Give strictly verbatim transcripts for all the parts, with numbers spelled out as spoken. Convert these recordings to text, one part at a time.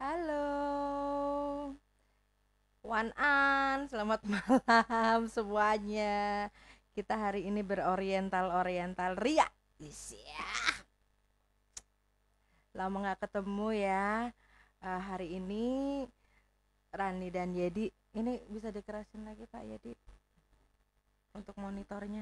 Halo, Wan An, selamat malam semuanya. Kita hari ini beroriental-oriental Ria. Is ya. Lama nggak ketemu ya. Eh, hari ini Rani dan Yedi, ini bisa dikerasin lagi Pak Yedi untuk monitornya.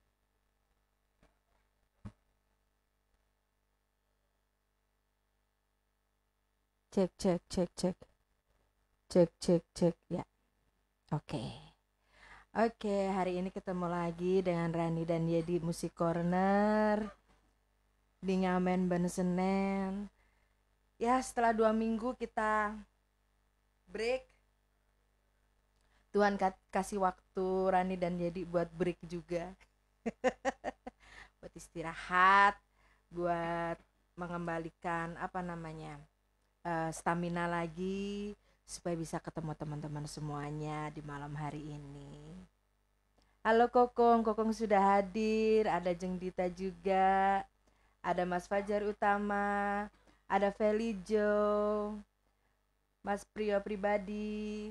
Cek, cek, cek, cek, cek, cek, cek, ya. Oke. Oke, hari ini ketemu lagi dengan Rani dan Yedi Musik Corner di Ngamen Ban Senen. Ya, setelah dua minggu kita break. Tuhan kasih waktu Rani dan Yedi buat break juga. Buat istirahat, buat mengembalikan apa namanya uh, stamina lagi supaya bisa ketemu teman-teman semuanya di malam hari ini. Halo Kokong, Kokong sudah hadir, ada Jeng Dita juga, ada Mas Fajar Utama, ada Felijo, Mas Prio Pribadi.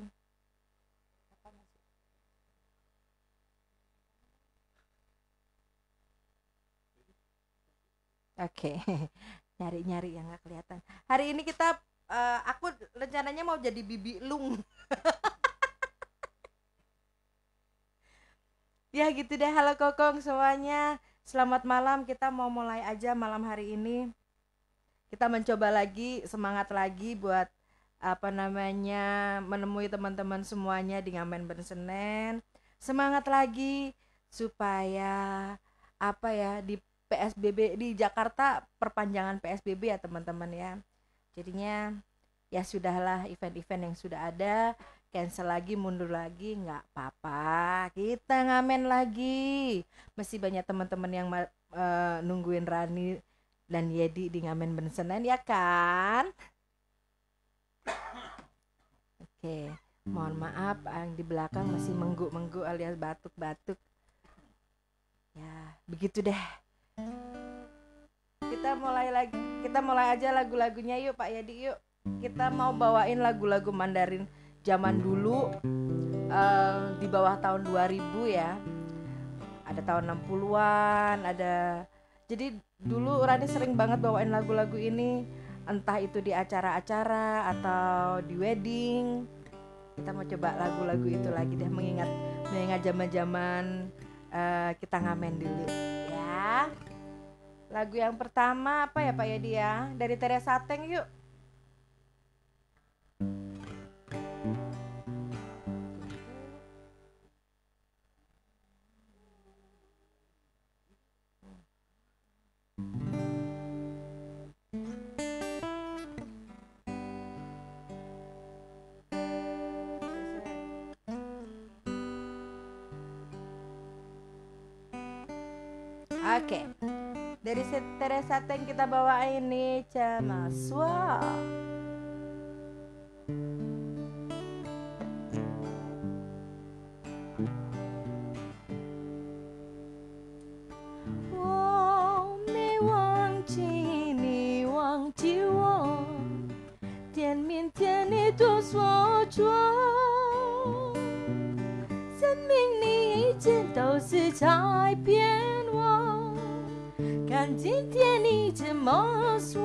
Oke, nyari-nyari yang gak kelihatan. Hari ini kita, uh, aku rencananya mau jadi Bibi Lung. Ya gitu deh, halo Kokong semuanya. Selamat malam, kita mau mulai aja malam hari ini. Kita mencoba lagi, semangat lagi buat apa namanya menemui teman-teman semuanya di Ngamen Ban Senen. Semangat lagi supaya apa ya di P S B B di Jakarta, perpanjangan P S B B ya teman-teman ya. Jadinya ya sudahlah, event-event yang sudah ada cancel lagi, mundur lagi, nggak apa-apa, kita ngamen lagi. Masih banyak teman-teman yang uh, nungguin Rani dan Yedi di Ngamen Ban Senen ya kan. Oke, mohon maaf yang di belakang masih mengguk-mengguk alias batuk-batuk. Ya, begitu deh. Kita mulai lagi, kita mulai aja lagu-lagunya yuk Pak Yedi yuk. Kita mau bawain lagu-lagu Mandarin zaman dulu, uh, di bawah tahun dua ribu ya. Ada tahun enam puluhan, ada. Jadi dulu Rani sering banget bawain lagu-lagu ini, entah itu di acara-acara atau di wedding. Kita mau coba lagu-lagu itu lagi deh, mengingat mengingat zaman-zaman uh, kita ngamen dulu ya. Lagu yang pertama apa ya Pak Yedi ya? Dari Teresa Teng yuk. Oke, dari Teresa Teng kita bawa ini Cama Swa. Wang mi wang qi ni wang ji wang, dian min dian ni du suo zhuo, 生命里一切都是在变化，看今天你怎么说？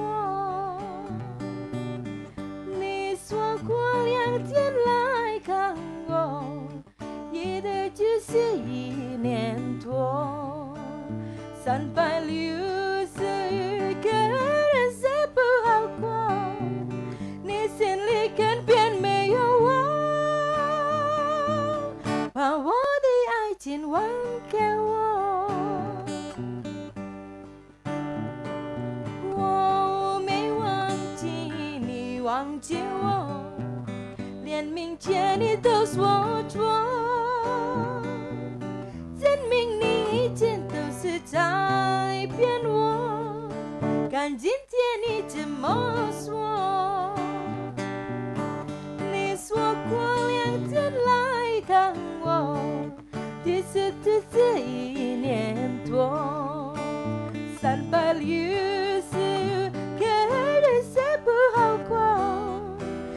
你说过两天来看我，也的只是一年多，三百六十五个人谁不好过？你心里更变没有我，把我的爱情还给我。忘记我，连明天你都说错，证明你一切都是在骗我。看今天你怎么说？你说过两天来看我，其实只是一年多，三百六十个人谁不好过？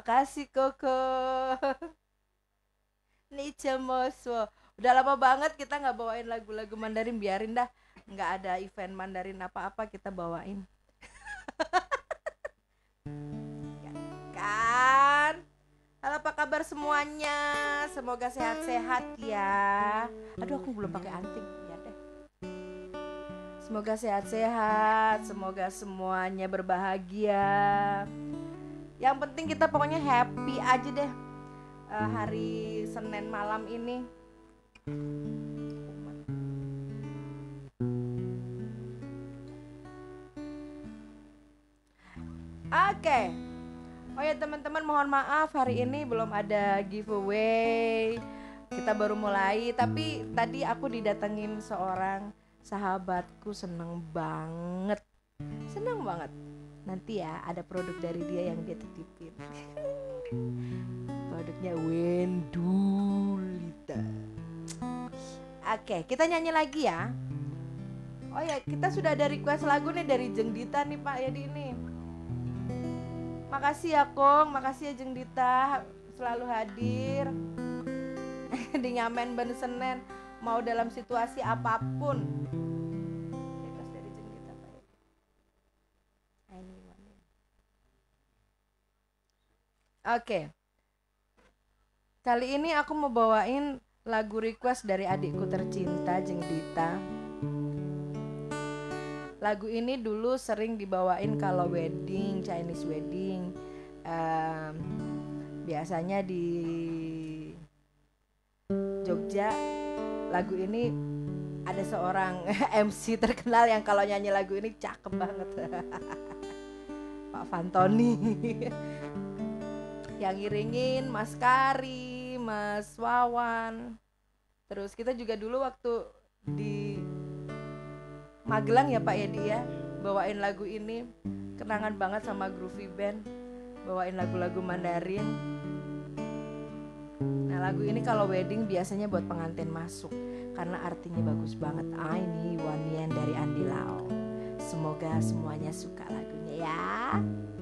Makasih Koko. Nichemoswo. Udah lama banget kita nggak bawain lagu-lagu Mandarin, biarin dah. Nggak ada event Mandarin apa-apa kita bawain. Kan? Halo, apa kabar semuanya? Semoga sehat-sehat ya. Aduh, aku belum pakai anting. Ya deh. Semoga sehat-sehat, semoga semuanya berbahagia. Yang penting kita pokoknya happy aja deh. Uh, hari Senin malam ini. Oke. Okay. Oh ya teman-teman, mohon maaf hari ini belum ada giveaway. Kita baru mulai, tapi tadi aku didatengin seorang sahabatku, seneng banget. Seneng banget. Nanti ya ada produk dari dia yang dia titipin. Produknya Wendulita. Oke, kita nyanyi lagi ya. Oh ya, kita sudah ada request lagu nih dari Jeng Dita nih Pak Yadi ini. Makasih ya Kong, makasih ya Jeng Dita selalu hadir di Ngamen Ben Senen, mau dalam situasi apapun. Request dari Jeng Dita Pak Yadi. Oke. Kali ini aku mau bawain lagu request dari adikku tercinta Jeng Dita. Lagu ini dulu sering dibawain kalau wedding, Chinese wedding. um, Biasanya di Jogja lagu ini ada seorang M C terkenal yang kalau nyanyi lagu ini cakep banget. Pak Fantoni. Yang ngiringin Mas Kari, Mas Wawan. Terus kita juga dulu waktu di Magelang ya Pak Yedi ya, bawain lagu ini. Kenangan banget sama Groovy Band, bawain lagu-lagu Mandarin. Nah lagu ini kalau wedding biasanya buat pengantin masuk, karena artinya bagus banget. Ah ini Wanian dari Andi Lau. Semoga semuanya suka lagunya ya.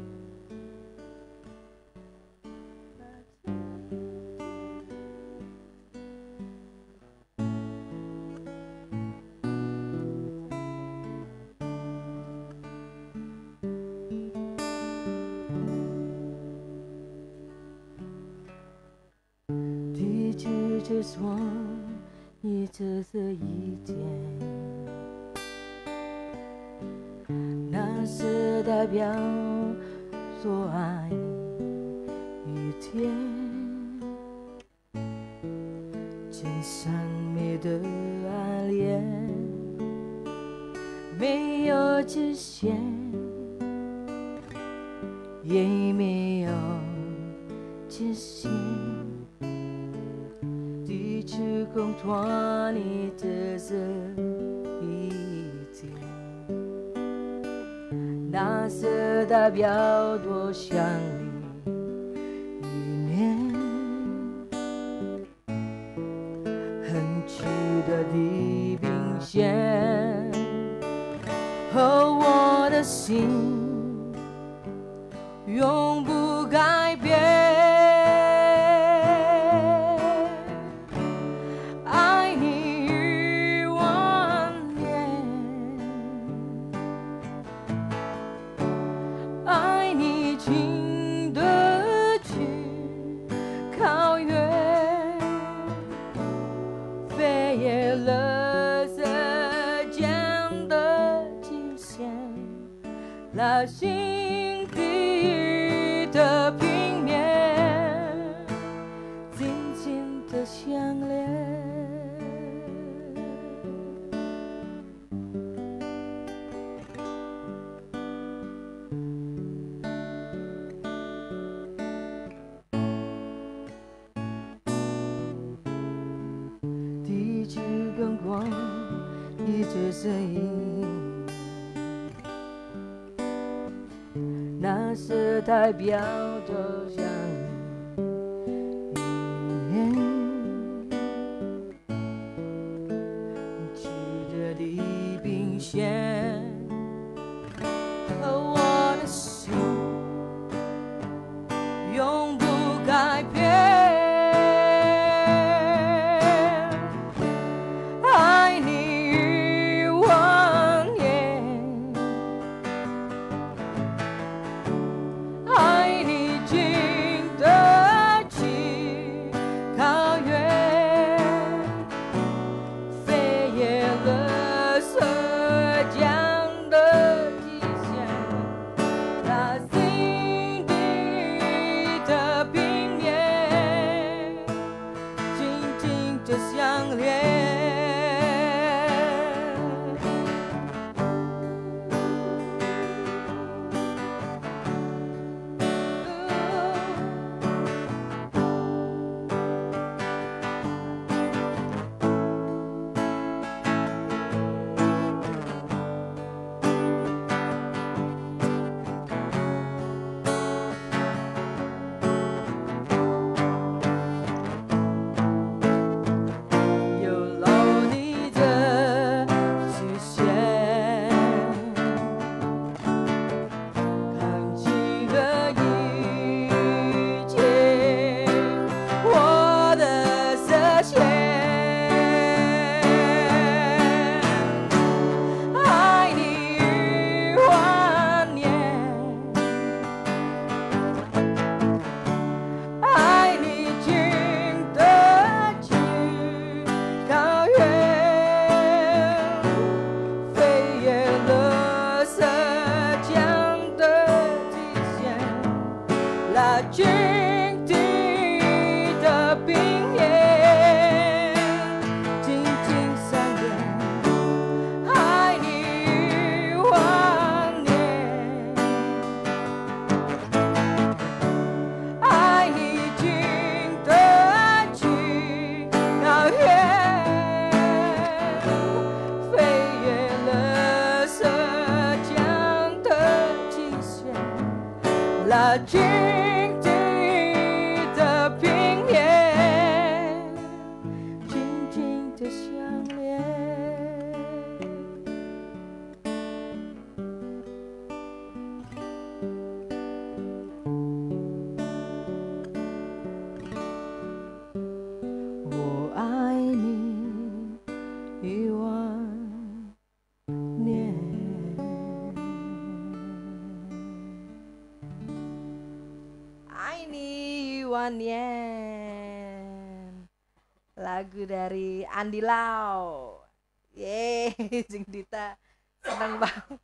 只说你这这一天，那是代表说爱一天，天上没的爱恋，没有极限，也没有界限。 去共托你的这一天，那是代表多想你一年，很去的地平线和我的心永不改变。 那心底的平面，紧紧的相连。地球跟光一直声音。 那是代表着想你，去的地平线和我的心永。 静静的平面，静静的相恋。我爱你一万年。爱你一万年. Lagu dari Andi Lau. Yeay, Jeng Dita seneng banget.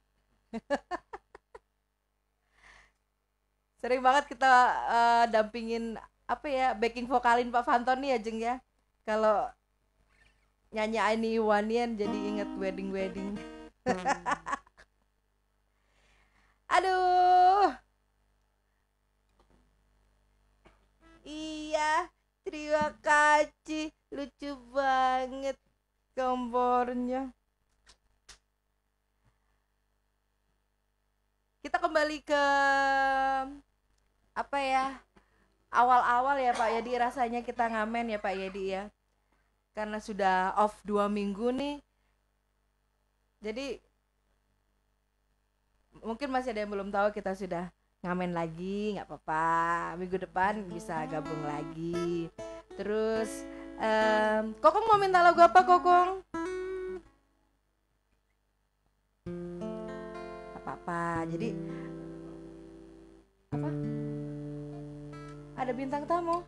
Sering banget kita uh, dampingin apa ya, backing vokalin Pak Fanton nih ya Jeng ya. Kalau nyanyi ini Wanian jadi inget wedding-wedding. Aduh. Iya, terima kasih. Lucu banget gambarnya. Kita kembali ke apa ya, awal-awal ya Pak Yadi, rasanya kita ngamen ya Pak Yadi ya, karena sudah off dua minggu nih. Jadi mungkin masih ada yang belum tahu, kita sudah ngamen lagi, nggak apa-apa, minggu depan bisa gabung lagi. Terus um, Kokong mau minta lagu apa Kokong? Apa-apa. Jadi apa? Ada bintang tamu.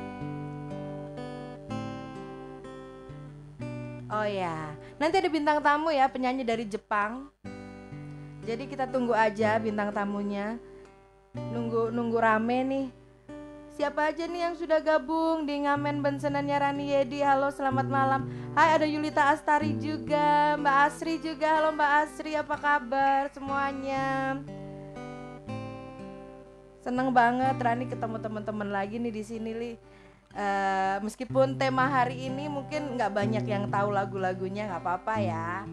Oh ya, nanti ada bintang tamu ya, penyanyi dari Jepang. Jadi kita tunggu aja bintang tamunya. Nunggu nunggu rame nih. Siapa aja nih yang sudah gabung di ngamen bensenannya Rani Yedi? Halo, selamat malam. Hai, ada Yulita Astari juga, Mbak Asri juga. Halo Mbak Asri, apa kabar semuanya? Seneng banget Rani ketemu teman-teman lagi nih di sini li. Uh, meskipun tema hari ini mungkin nggak banyak yang tahu lagu-lagunya, nggak apa-apa ya.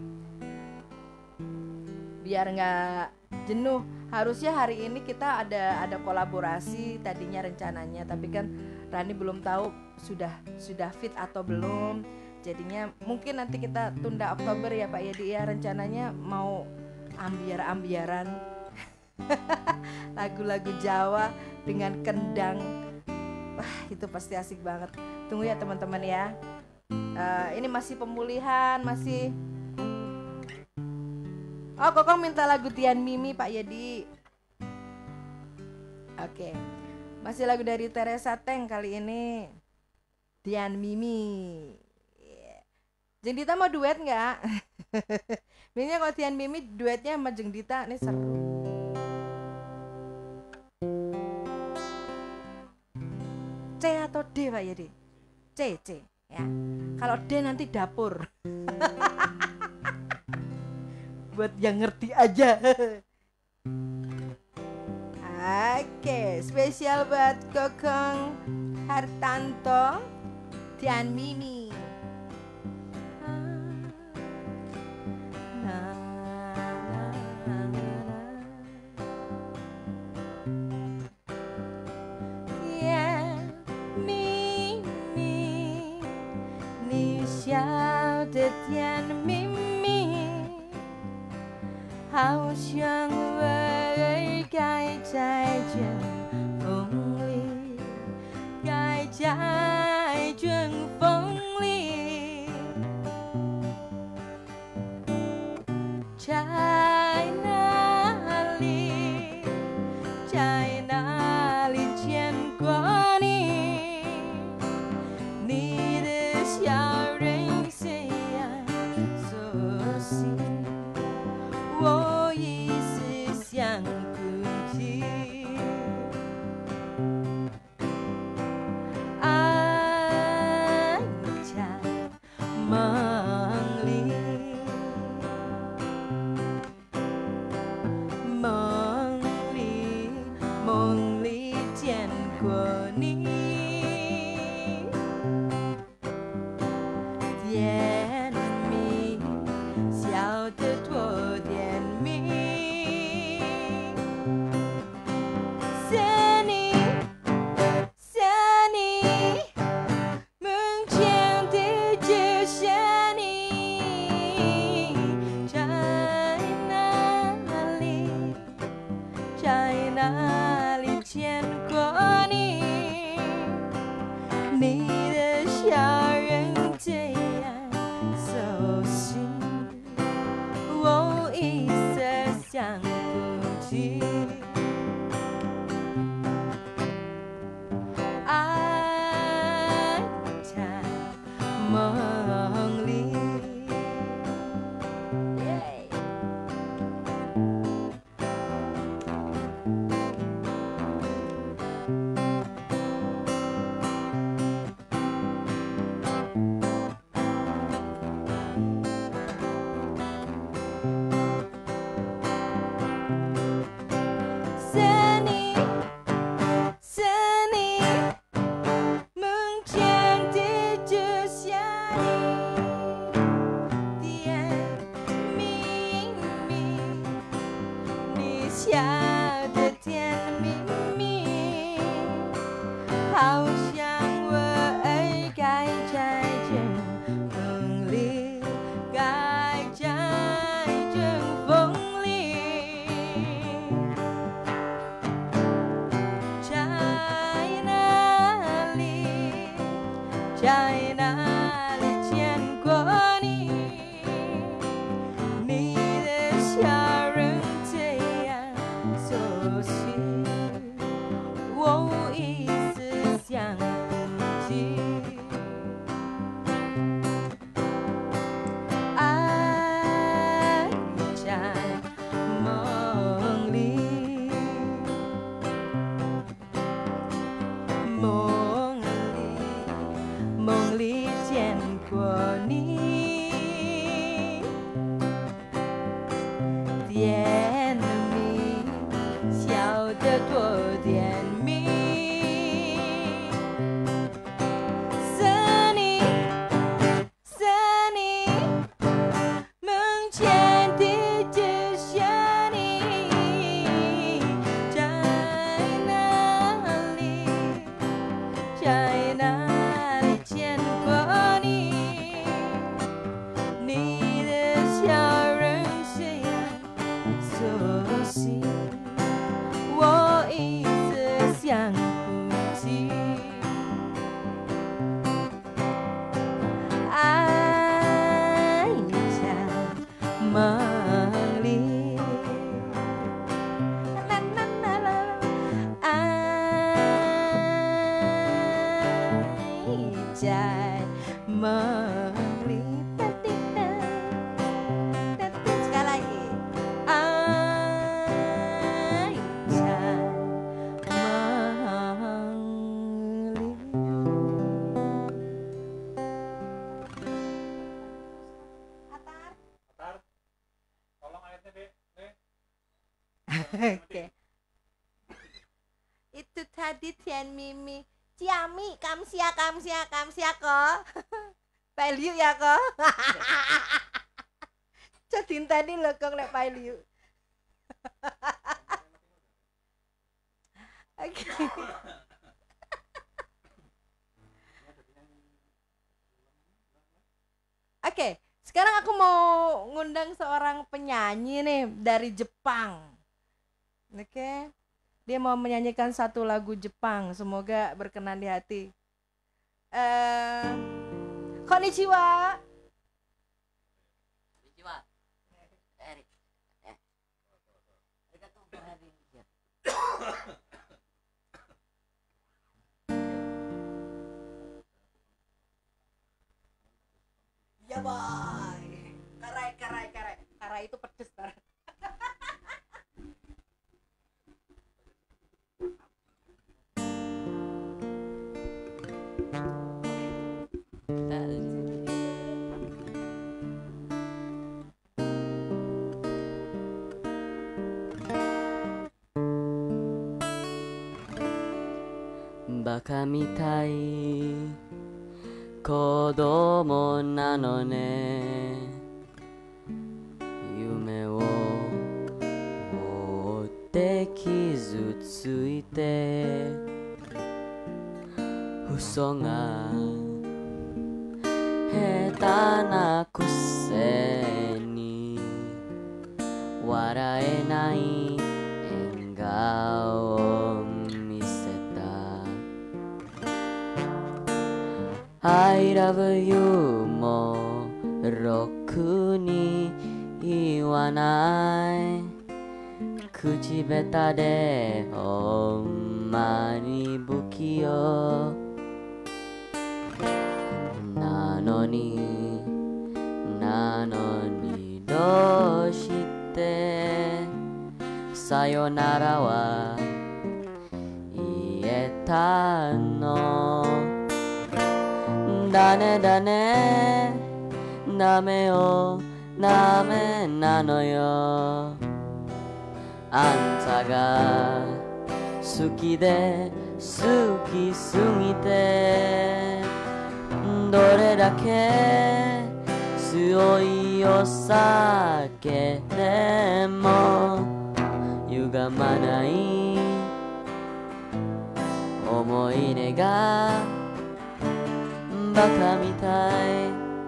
Biar nggak jenuh. Harusnya hari ini kita ada ada kolaborasi tadinya rencananya, tapi kan Rani belum tahu sudah sudah fit atau belum. Jadinya mungkin nanti kita tunda Oktober ya Pak Yedi ya, rencananya mau ambiar-ambiaran lagu-lagu Jawa dengan kendang. Wah, itu pasti asik banget. Tunggu ya teman-teman ya. Uh, ini masih pemulihan, masih. Oh, Kokong minta lagu Tian Mimi Pak Yedi. Oke, masih lagu dari Teresa Teng kali ini, Tian Mimi. Jeng Dita mau duet nggak? Ini kalau Tian Mimi duetnya sama Jeng Dita nih seru. C atau D Pak Yedi? C, C ya. Kalau D nanti dapur. Buat yang ngerti aja. Oke, spesial buat Kokong Hartanto, Tian Mimi. Tian Mimi, ni xiao de Tian Mimi. 好像为盖在这风里，盖在这风里，在哪里，在哪里见过你？你的笑容虽然熟悉。 我一时想不起，爱在梦里，梦里，梦里见过你。 小人这样手心，我一直想不起。爱在梦里。是你，是你，梦见的就像你，甜蜜蜜，你笑的甜蜜蜜，好像我儿该在这风里，该在这风里。在哪里，在哪里见过你？你的笑容这样熟悉，我一直想不起。爱在梦里。梦里，梦里见过你，甜蜜，笑得多甜蜜。是你，是你，梦见的就像你，在哪里？在哪里见过你？你的笑容虽然熟悉，我一直想不起。爱在梦里。啦啦啦啦，爱在梦里。哒滴哒，哒滴，sekali lagi. 爱在梦里。Atar. Atar, tolong ayatnya deh, deh. Oke. Itu tadi Tian Mimi. Ciami, kamsia, kamsia, kamsia kok. Value ya kok. Jadin tadi lo kok lek value. Oke. Oke, sekarang aku mau ngundang seorang penyanyi nih dari Jepang. Oke. Dia mau menyanyikan satu lagu Jepang, semoga berkenan di hati. Eh, konnichiwa. Konnichiwa. Erik. Eh. Arigatou gozaimasu. Ya boy. Karai karai karai. Karai itu pedes tar. Kita ada di sini. Baka mitai kodomo nano ne, yume wo otte kizutsuite, uso ga heta na kuse ni waraenai engaoを見せた。 I love you もろくに言わない口下手でほんまに不器用なのになのにどうしてさよならは言えたのだねだねダメよダメなのよあんたが好きで好きすぎてどれだけ強いお酒でも歪まない思い出がバカみたい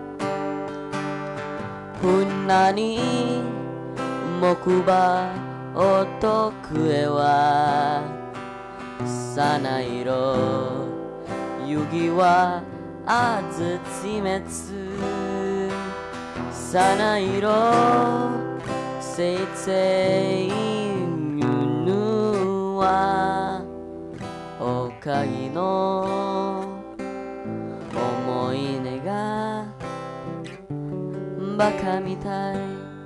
ふんなに木馬男へはさないろ指はあずちめつさないろせいせいぬはおかぎの思い出がバカみたい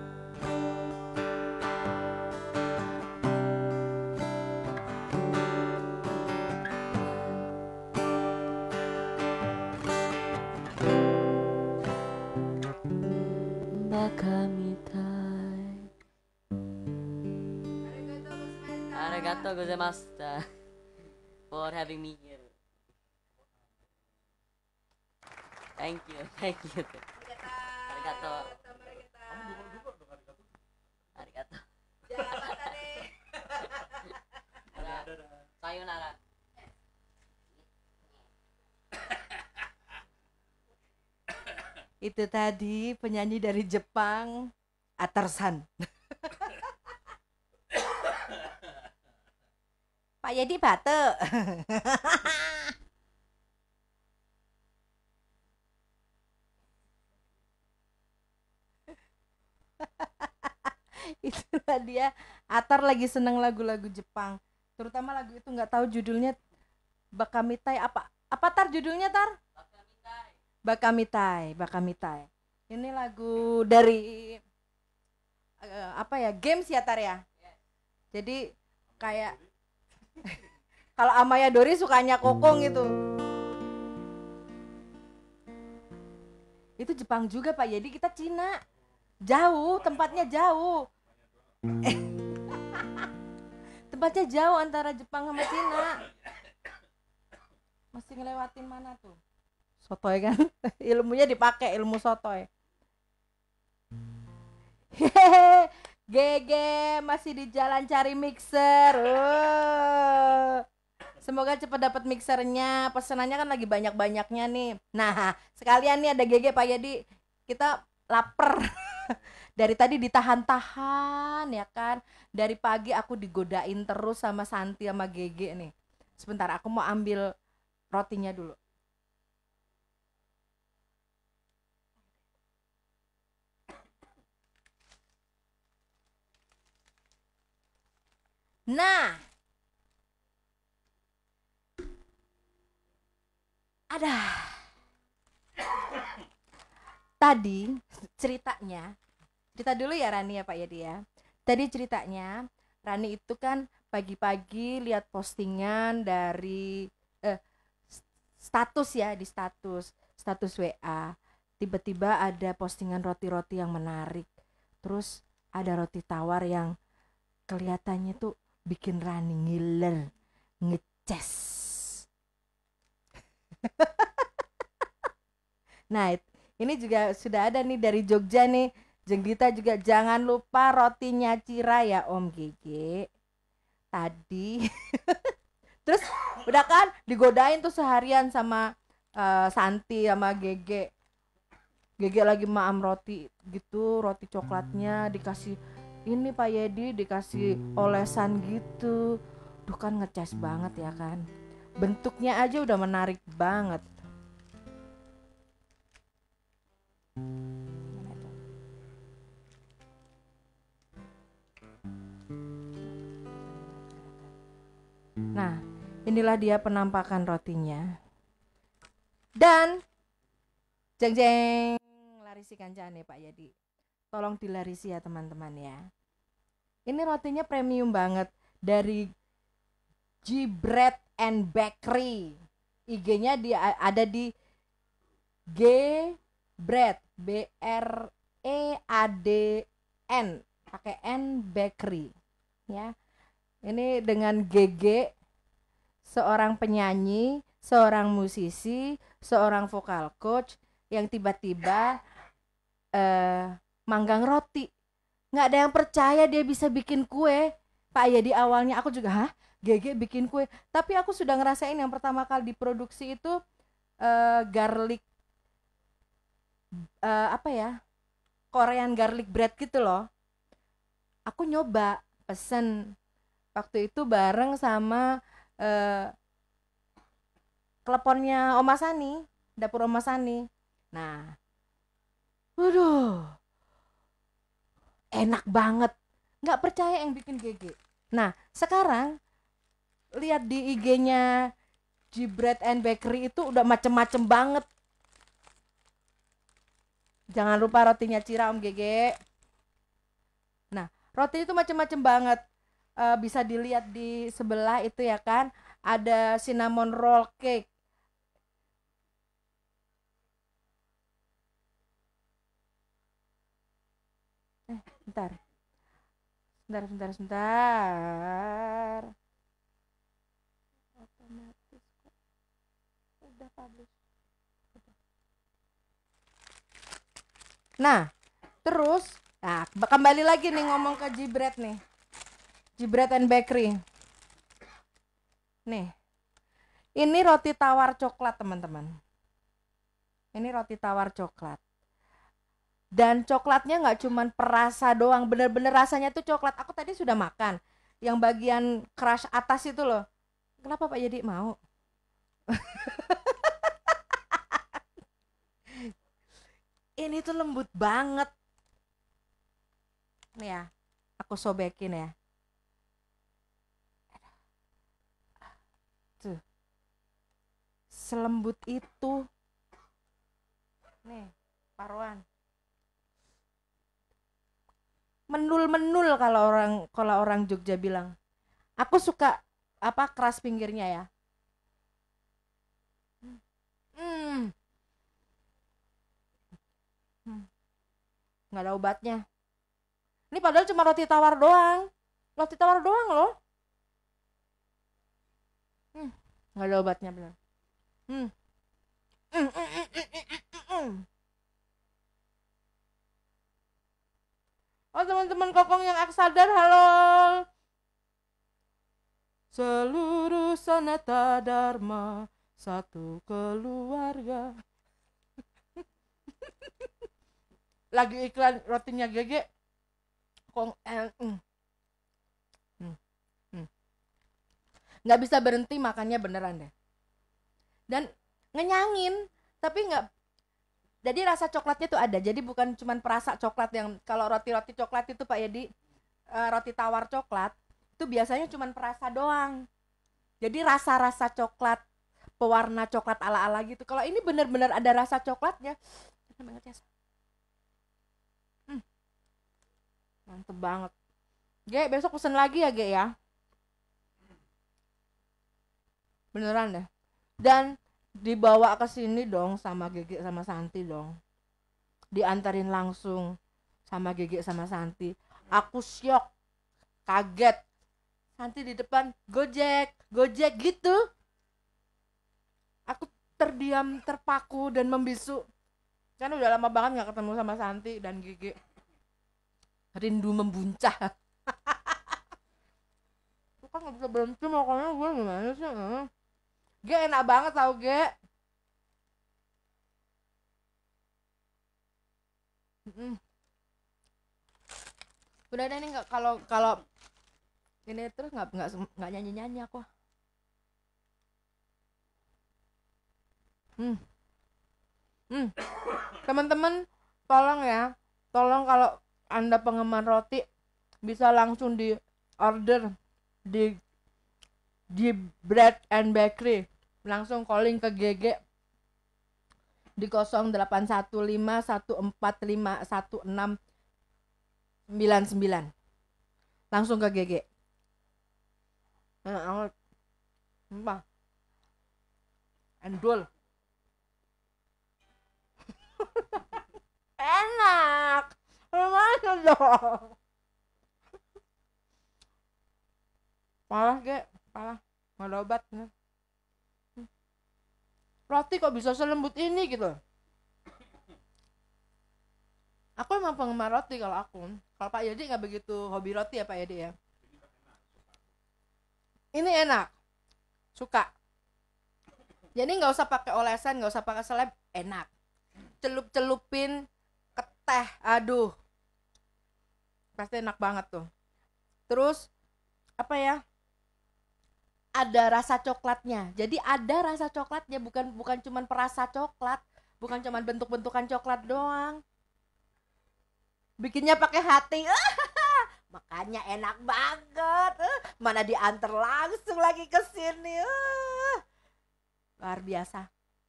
バカみたいありがとうございました for having me here thank you thank you ありがとうありがとうさよなら Itu tadi penyanyi dari Jepang, Atarsan. Pak Yedi batuk. Itulah dia. Atar lagi seneng lagu-lagu Jepang. Terutama lagu itu nggak tahu judulnya. Bakamitai apa? Apa Tar judulnya Tar? Bakamitai, Bakamitai. Ini lagu dari uh, apa ya? Games ya Tar ya. Jadi kayak kalau Amaya Dori sukanya kokong itu. Itu Jepang juga Pak. Jadi kita Cina. Jauh, tempatnya jauh. Eh. Tempatnya jauh antara Jepang sama Cina. Mesti ngelewatin mana tuh? Sotoy kan. Ilmunya dipakai, ilmu sotoy. Hehehe. G G masih di jalan cari mixer. Oh. Semoga cepat dapat mixernya. Pesanannya kan lagi banyak-banyaknya nih. Nah, sekalian nih ada G G Pak Yadi. Kita lapar. Dari tadi ditahan-tahan ya kan. Dari pagi aku digodain terus sama Santi sama G G nih. Sebentar aku mau ambil rotinya dulu. Nah, ada tadi ceritanya, cerita dulu ya Rani ya Pak Yadi ya. Tadi ceritanya Rani itu kan pagi-pagi lihat postingan dari eh, status ya di status status W A. Tiba-tiba ada postingan roti-roti yang menarik. Terus ada roti tawar yang kelihatannya tuh bikin Rani ngiler, ngeces. Nah, ini juga sudah ada nih dari Jogja nih. Jenggita juga jangan lupa rotinya Cira ya Om Gege. Tadi. Terus udah kan digodain tuh seharian sama uh, Santi sama Gege. Gege lagi maam roti gitu, roti coklatnya dikasih ini Pak Yedi dikasih olesan gitu. Duh kan ngeces banget ya kan. Bentuknya aja udah menarik banget. Inilah dia penampakan rotinya. Dan jeng jeng larisi kancane Pak Yadi. Tolong dilarisi ya teman-teman ya. Ini rotinya premium banget dari G Bread and Bakery. I G-nya di, ada di G Bread, B R E A D N, pakai N Bakery ya. Ini dengan G G, seorang penyanyi, seorang musisi, seorang vokal coach yang tiba-tiba eh, manggang roti. Nggak ada yang percaya dia bisa bikin kue. Pak ya di awalnya aku juga, hah? G G bikin kue. Tapi aku sudah ngerasain yang pertama kali diproduksi itu uh, garlic uh, apa ya? Korean garlic bread gitu loh. Aku nyoba pesen waktu itu bareng sama uh, kleponnya Oma Sani, dapur Oma Sani. Nah, waduh, enak banget. Nggak percaya yang bikin G G. Nah, sekarang lihat di I G-nya G Bread and Bakery itu udah macem-macem banget. Jangan lupa rotinya Cira Om G G. Nah, roti itu macem-macem banget. E, bisa dilihat di sebelah itu ya kan. Ada cinnamon roll cake. Eh, bentar. Bentar, bentar, bentar. Otomatis kok. Udah publish. Nah, terus, nah kembali lagi nih ngomong ke G Bread nih. G Bread and Bakery. Nih. Ini roti tawar coklat, teman-teman. Ini roti tawar coklat. Dan coklatnya nggak cuman perasa doang, bener-bener rasanya tuh coklat. Aku tadi sudah makan yang bagian crush atas itu loh. Kenapa Pak Yadi mau? Ini tuh lembut banget. Nih ya, aku sobekin ya. Tuh. Selembut itu. Nih, paruan. Menul-menul kalau orang kalau orang Jogja bilang. Aku suka apa keras pinggirnya ya. Hmm. Hmm. Nggak ada obatnya. Ini padahal cuma roti tawar doang. Roti tawar doang loh. Hmm. Nggak ada obatnya benar. Hmm. Hmm. Hmm. Hmm. Hmm. Hmm. Oh teman-teman kokong yang aksadar, halo. Seluruh sonata dharma satu keluarga. Lagi iklan rotinya G G. Kong eh, mm. Hmm. Hmm. Nggak bisa berhenti makannya beneran deh. Dan ngenyangin, tapi nggak. Jadi rasa coklatnya tuh ada. Jadi bukan cuma perasa coklat yang kalau roti-roti coklat itu Pak Yadi, uh, roti tawar coklat itu biasanya cuma perasa doang. Jadi rasa-rasa coklat, pewarna coklat ala-ala gitu. Kalau ini bener-bener ada rasa coklatnya. Hmm. Mantep banget. Ge, besok pesen lagi ya Ge ya. Beneran deh. Dan dibawa ke sini dong sama Gege sama Santi dong. Diantarin langsung sama Gege sama Santi. Aku syok, kaget. Santi di depan Gojek, Gojek gitu. Aku terdiam, terpaku dan membisu. Kan udah lama banget gak ketemu sama Santi dan Gege. Rindu membuncah. Aku kan gak bisa berhenti makannya, gue gimana sih? Ge enak banget tau Ge. Mm. Udah deh nih nggak kalau kalau ini terus nggak nggak nggak nyanyi nyanyi aku. Hmm. Hmm. Teman-teman tolong ya, tolong kalau Anda penggemar roti bisa langsung di order di di Bread and Bakery. Langsung calling ke G G di nol delapan satu lima satu empat lima satu enam sembilan sembilan. Langsung ke G G. Enak banget. Sumpah. Endul. Enak. Gimana dong? Parah ge, parah. Nggak ada obat. Roti kok bisa selembut ini gitu. Aku emang penggemar roti kalau aku. Kalau Pak Yadi nggak begitu hobi roti ya Pak Yadi ya. Ini enak, suka. Jadi nggak usah pakai olesan, nggak usah pakai seleb, enak. Celup-celupin ke teh, aduh, pasti enak banget tuh. Terus apa ya? Ada rasa coklatnya. Jadi ada rasa coklatnya, bukan bukan cuman perasa coklat, bukan cuman bentuk-bentukan coklat doang. Bikinnya pakai hati. Makanya enak banget. Mana diantar langsung lagi ke sini. Luar biasa.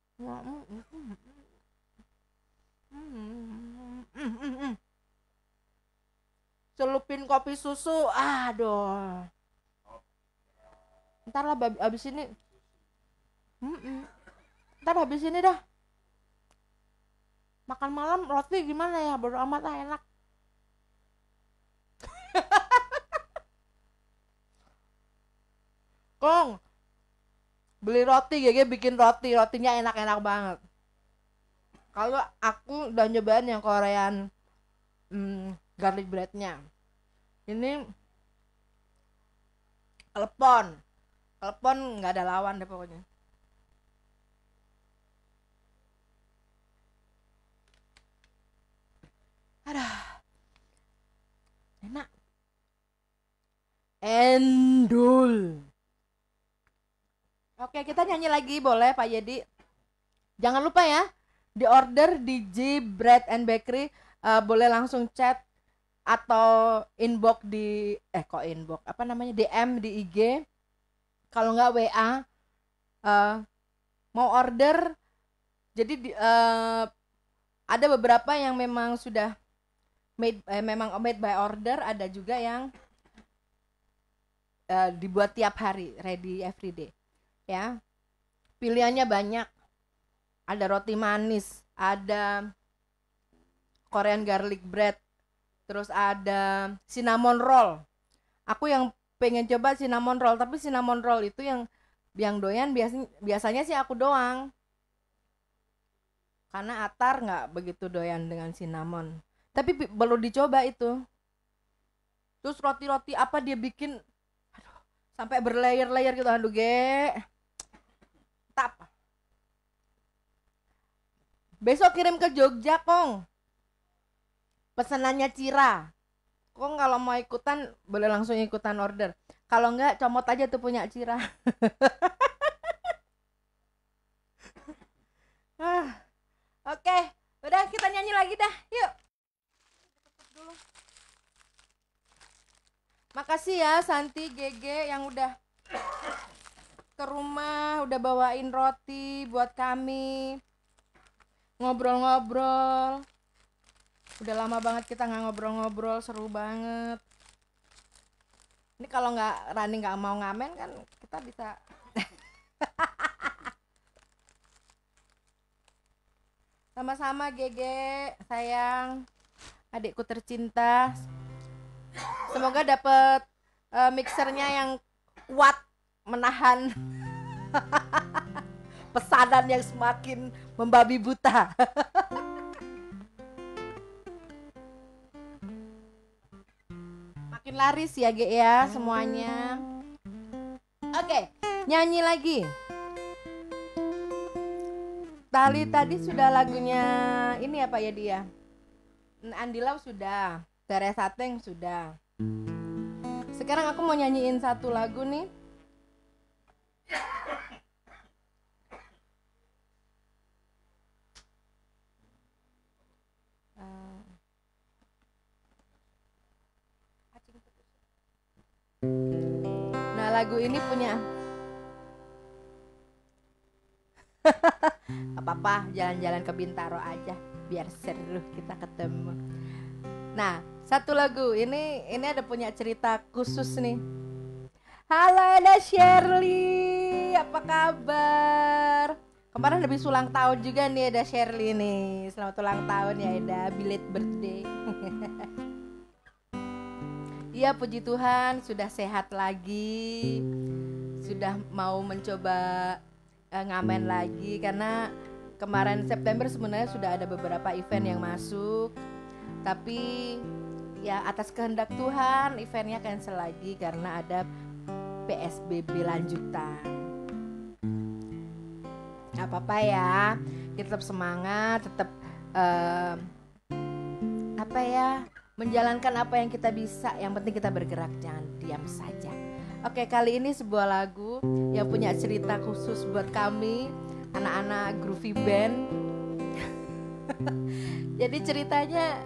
Celupin kopi susu. Aduh. Ntar lah abis ini. Ntar habis ini dah. Makan malam roti gimana ya? Bodo amat lah, enak. Kong, beli roti, G G bikin roti, rotinya enak-enak banget. Kalau aku udah nyobain yang Korean hmm, garlic breadnya, ini telepon, telepon nggak ada lawan deh pokoknya. Aduh, enak. Endul. Oke, kita nyanyi lagi boleh Pak Yedi. Jangan lupa ya, di order di J Bread and Bakery, uh, boleh langsung chat atau inbox di eh kok inbox apa namanya D M di I G. Kalau nggak W A, uh, mau order. Jadi uh, ada beberapa yang memang sudah made eh, memang made by order, ada juga yang uh, dibuat tiap hari, ready every day. Ya, pilihannya banyak. Ada roti manis, ada Korean garlic bread, terus ada cinnamon roll. Aku yang pengen coba cinnamon roll, tapi cinnamon roll itu yang yang doyan biasanya biasanya sih aku doang. Karena Atar nggak begitu doyan dengan cinnamon. Tapi perlu dicoba itu. Terus roti-roti apa dia bikin, aduh, sampai berlayer-layer gitu, aduh ge. Tap. Besok kirim ke Jogja, Kong. Pesanannya Cira. Kong kalau mau ikutan boleh langsung ikutan order. Kalau enggak comot aja tuh punya Cira. ah, Oke, okay. Udah kita nyanyi lagi dah. Yuk. Dulu. Makasih ya Santi G G yang udah ke rumah, udah bawain roti buat kami. Ngobrol-ngobrol. Udah lama banget kita nggak ngobrol-ngobrol, seru banget. Ini kalau nggak Rani nggak mau ngamen kan kita bisa. Sama-sama G G, sayang, adikku tercinta. Semoga dapet uh, mixernya yang kuat menahan pesanan yang semakin membabi buta. Makin laris ya G ya semuanya. Oke, nyanyi lagi. Tali tadi sudah lagunya ini apa ya dia? Andilau sudah, Teresa Teng sudah. Sekarang aku mau nyanyiin satu lagu nih. Nah lagu ini punya Apa-apa, jalan-jalan ke Bintaro aja biar seru kita ketemu. Nah, satu lagu ini ini ada punya cerita khusus nih. Halo Eda Shirley, apa kabar? Kemarin habis ulang tahun juga nih Eda Shirley nih. Selamat ulang tahun ya Eda, belated birthday. Iya, puji Tuhan sudah sehat lagi. Sudah mau mencoba uh, ngamen lagi karena kemarin September sebenarnya sudah ada beberapa event yang masuk. Tapi ya atas kehendak Tuhan eventnya cancel lagi karena ada P S B B lanjutan. Gak apa-apa ya, kita tetap semangat, tetap uh, apa ya, menjalankan apa yang kita bisa. Yang penting kita bergerak, jangan diam saja. Oke, kali ini sebuah lagu yang punya cerita khusus buat kami anak-anak Groovy Band. Jadi ceritanya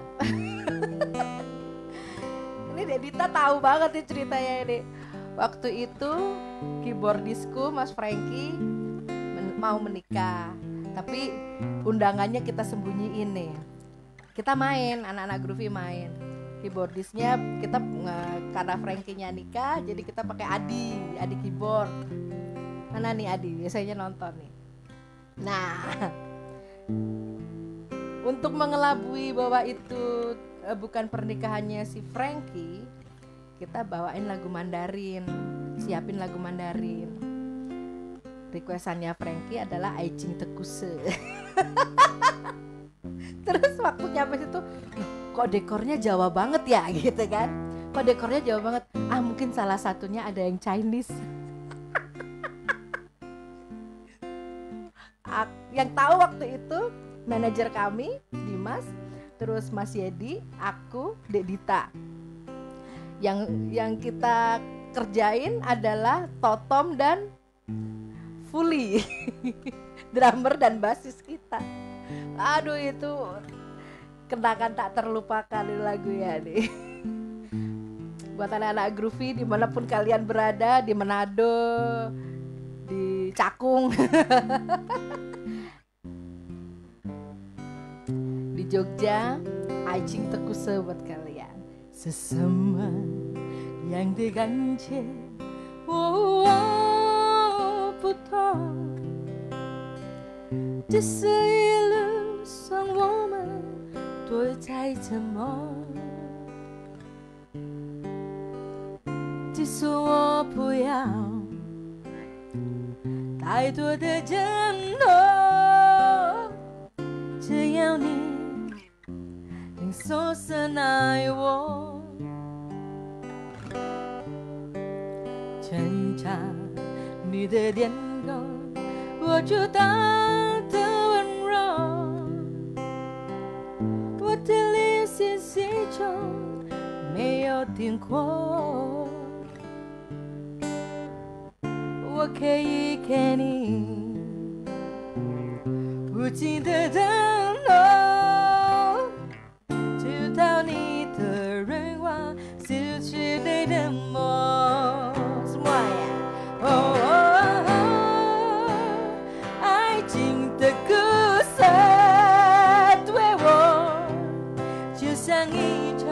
ini Dedita tahu banget nih ceritanya ini. Waktu itu keyboardisku Mas Franky men- mau menikah, tapi undangannya kita sembunyiin nih. Kita main, anak-anak Groovy main. Keyboardisnya kita nge- karena Franky-nya nikah, jadi kita pakai Adi, Adi keyboard. Mana nih Adi? Biasanya nonton nih. Nah, untuk mengelabui bahwa itu uh, bukan pernikahannya si Franky, kita bawain lagu Mandarin, siapin lagu Mandarin. Requestannya Franky adalah Aicing Tekuse. Terus waktu nyampe situ, kok dekornya Jawa banget ya gitu kan? Kok dekornya Jawa banget? Ah mungkin salah satunya ada yang Chinese. Yang tahu waktu itu manajer kami Dimas, terus Mas Yedi, aku, Dedita. Yang yang kita kerjain adalah Totom dan Fuli, drummer dan basis kita. Aduh itu kenangan tak terlupakan lagu ya nih. Buat anak-anak Groovy dimanapun kalian berada, di Manado, di Cakung, di Jogja, Aicing Tekuse buat kalian. Sesama yang diganti, oh, oh, putar. 这是一路上我们躲在沉默，即使我不要太多的承诺，只要你能说声爱我，牵着你的脸孔，我就当的温柔，我的理性始终没有停过，我可以给你无尽的承诺，直到你的愿望失去你的梦。什么呀？哦。哦的故事对我就像一场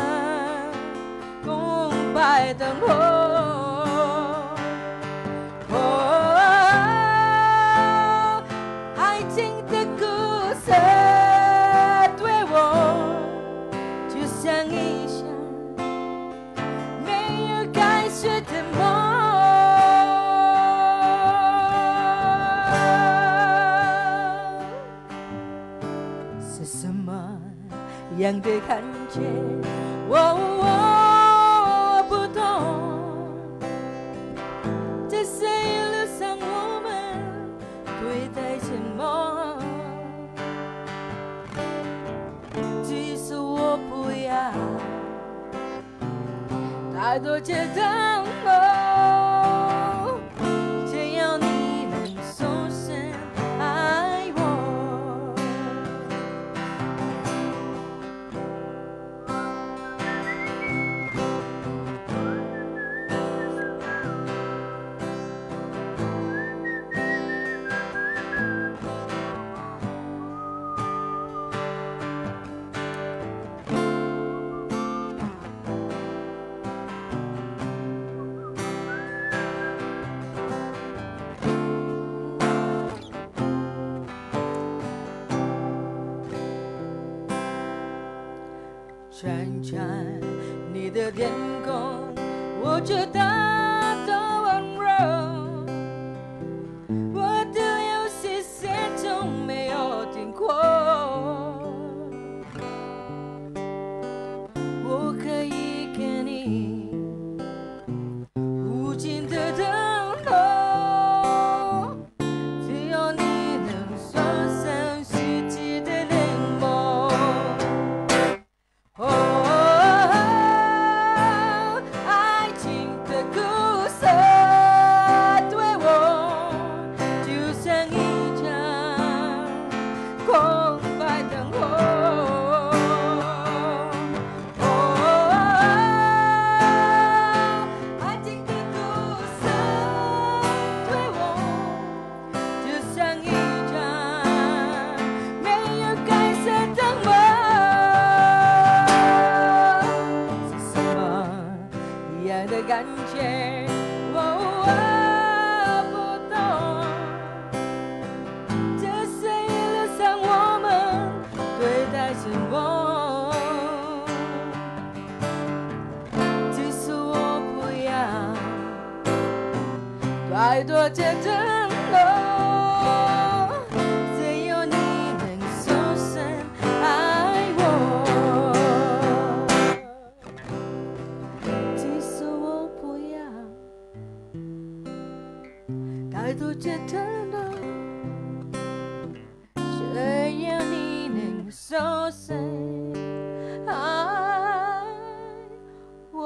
空白灯火，哦，爱情的故事对我就像一场没有开始的梦。yang dikanci, oh, oh, 不懂，这是一路上我们对待沉默，即使我不要太多的承诺，只要你能说声爱我。 转转你的天空，我觉得多温柔。我的游戏始终没有停过，我可以给你无尽的等候，只有你能说声世界的冷漠。哦，爱情的故事对我就像一场空白等候。哦，爱情的故事对我就像一场没有开始的梦。是什么样的感觉？我不懂。这是一路上我们对待生活，只是我不要太多的承诺，只有你能说声爱我。其实我不要太多的承诺，只有你能说声爱我。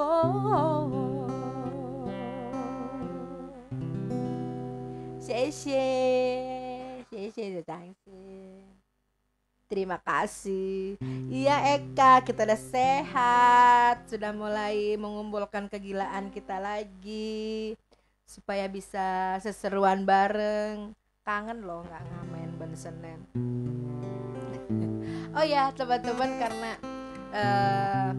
谢谢，谢谢datang sih. Terima kasih. Iya Eka, kita udah sehat, sudah mulai mengumpulkan kegilaan kita lagi supaya bisa seseruan bareng. Kangen loh nggak ngamen ban Senin. Oh ya teman-teman, karena uh,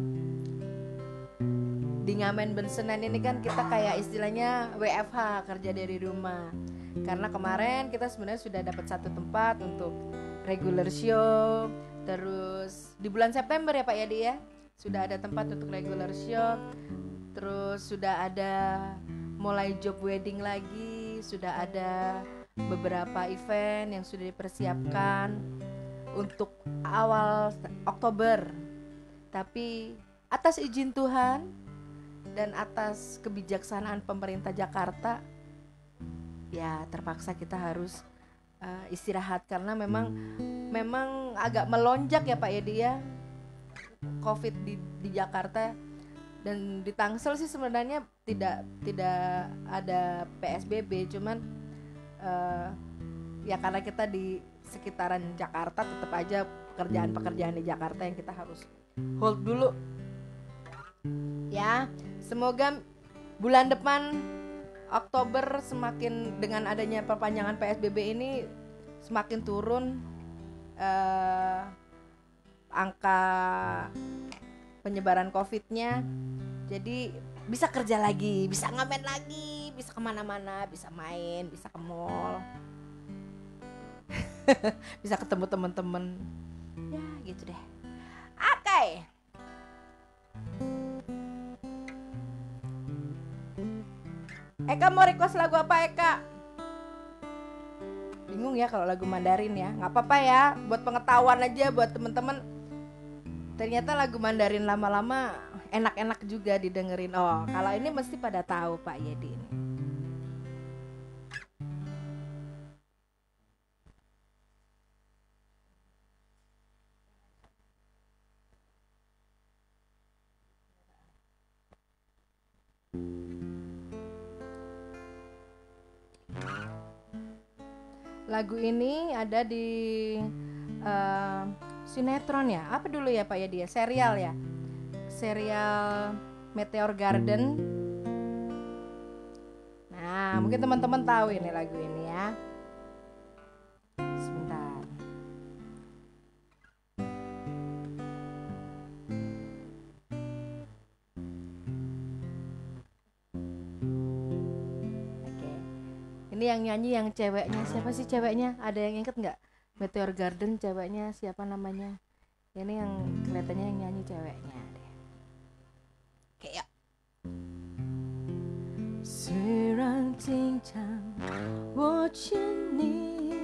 di ngamen ben Senin ini kan kita kayak istilahnya W F H, kerja dari rumah. Karena kemarin kita sebenarnya sudah dapat satu tempat untuk regular show. Terus di bulan September ya Pak Yadi ya, sudah ada tempat untuk regular show. Terus sudah ada mulai job wedding lagi, sudah ada beberapa event yang sudah dipersiapkan untuk awal Oktober. Tapi atas izin Tuhan dan atas kebijaksanaan pemerintah Jakarta, ya terpaksa kita harus uh, istirahat karena memang memang agak melonjak ya Pak Yedi ya, Covid di, di Jakarta. Dan di Tangsel sih sebenarnya tidak tidak ada P S B B, cuman uh, ya karena kita di sekitaran Jakarta tetap aja pekerjaan-pekerjaan di Jakarta yang kita harus hold dulu. Ya, semoga bulan depan Oktober semakin dengan adanya perpanjangan P S B B ini semakin turun uh, angka penyebaran Covid-nya. Jadi bisa kerja lagi, bisa ngamen lagi, bisa kemana-mana, bisa main, bisa ke mall, bisa ketemu teman-teman. Ya gitu deh. Oke. Okay. Eka mau request lagu apa Eka? Bingung ya kalau lagu Mandarin ya. Nggak apa-apa ya, buat pengetahuan aja buat temen-temen. Ternyata lagu Mandarin lama-lama enak-enak juga didengerin. Oh, kalau ini mesti pada tahu Pak Yedi ini. Lagu ini ada di uh, sinetron ya, apa dulu ya Pak ya dia, serial ya, serial Meteor Garden. Nah mungkin teman-teman tahu ini lagu ini ya. Sebentar. Ini yang nyanyi yang ceweknya siapa sih ceweknya? Ada yang inget nggak? Meteor Garden ceweknya siapa namanya? Ini yang kelihatannya yang nyanyi ceweknya deh. Kayak 虽然经常我欠你，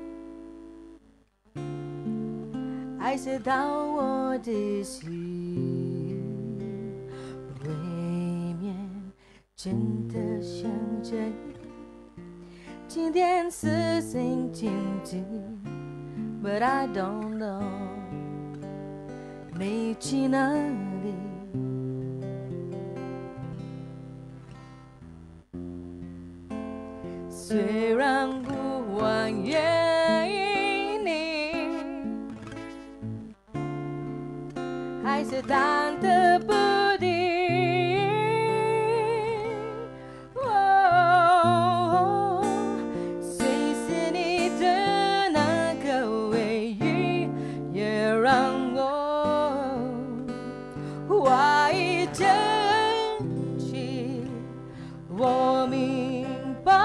爱是到我的心，未免真的想着你。今天是星期几 ，But I don't know 你去哪里。虽然不完愿意你，还是忐忑不定。哦，谁是你的那个唯一，也让我怀疑真情。我明白。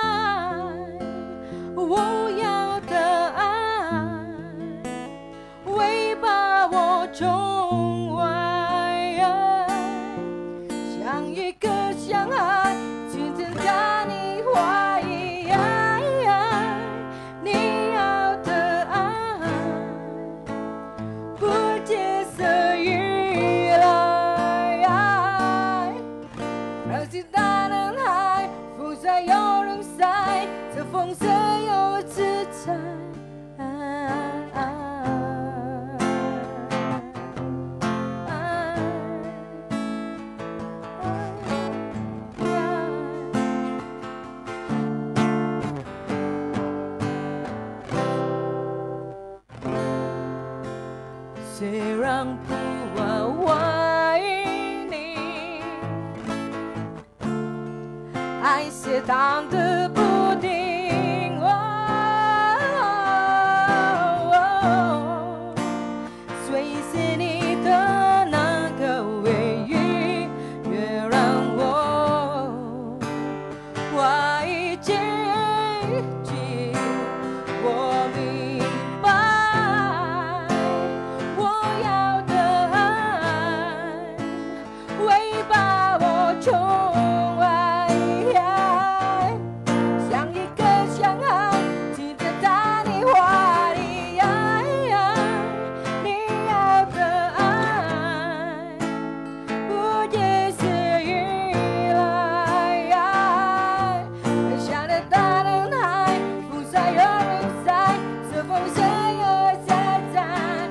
我要的爱会把我宠坏，像一个小孩紧紧在你怀里。你要的爱不解释依赖，让心大人海风沙有人晒，这风色有自在。虽然不完怀你，还是忐忑不定。哦哦哦，谁是你的那个唯一，也让我怀疑自己。我明白，我要的爱会把我宠坏，像一个小孩紧紧在你怀里。你要的爱不解释依赖，像那大人海，风沙有人晒，这风声有自在。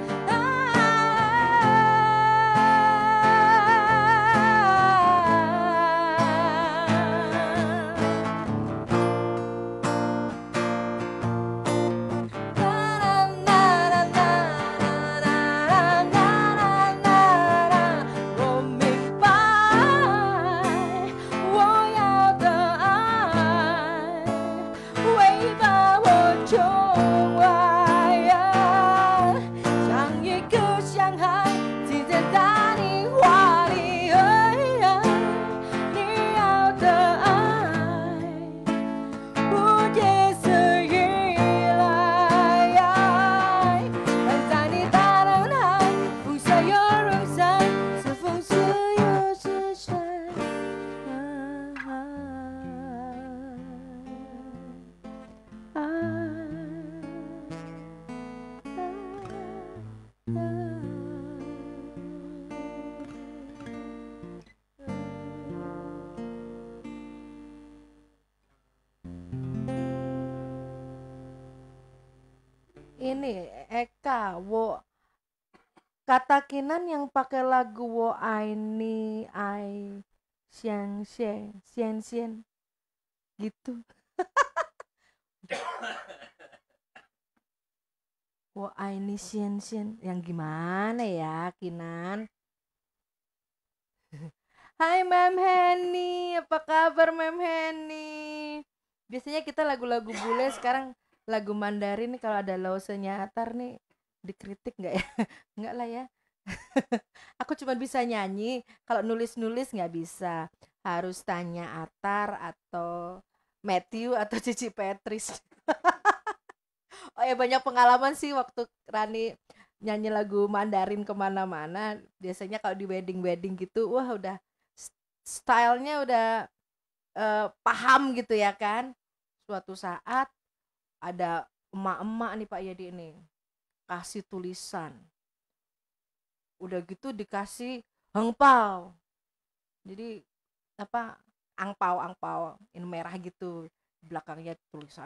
我明白，我要的爱会把我宠坏，像一个小孩紧紧在你怀里。你要的爱不解释依赖，在你大人海，风沙有人晒，这风是有自在。Ini Eka Wo kata Kinan yang pakai lagu Wo Ai Ni Ai Xian Xian Xian Xian gitu. Wo Ai Ni Xian Xian yang gimana ya Kinan? Hai Mem Henny, apa kabar Mem Henny? Biasanya kita lagu-lagu bule, sekarang lagu Mandarin nih. Kalau ada lausenya Atar nih dikritik nggak ya? Nggak lah ya. Aku cuma bisa nyanyi, kalau nulis-nulis nggak bisa. Harus tanya Atar atau Matthew atau Cici Petris. Oh ya, banyak pengalaman sih waktu Rani nyanyi lagu Mandarin kemana-mana. Biasanya kalau di wedding-wedding gitu, wah udah stylenya udah uh, paham gitu ya kan. Suatu saat ada emak-emak nih Pak Yadi ini kasih tulisan, udah gitu dikasih hangpao, jadi apa, angpau angpau ini merah gitu, belakangnya tulisan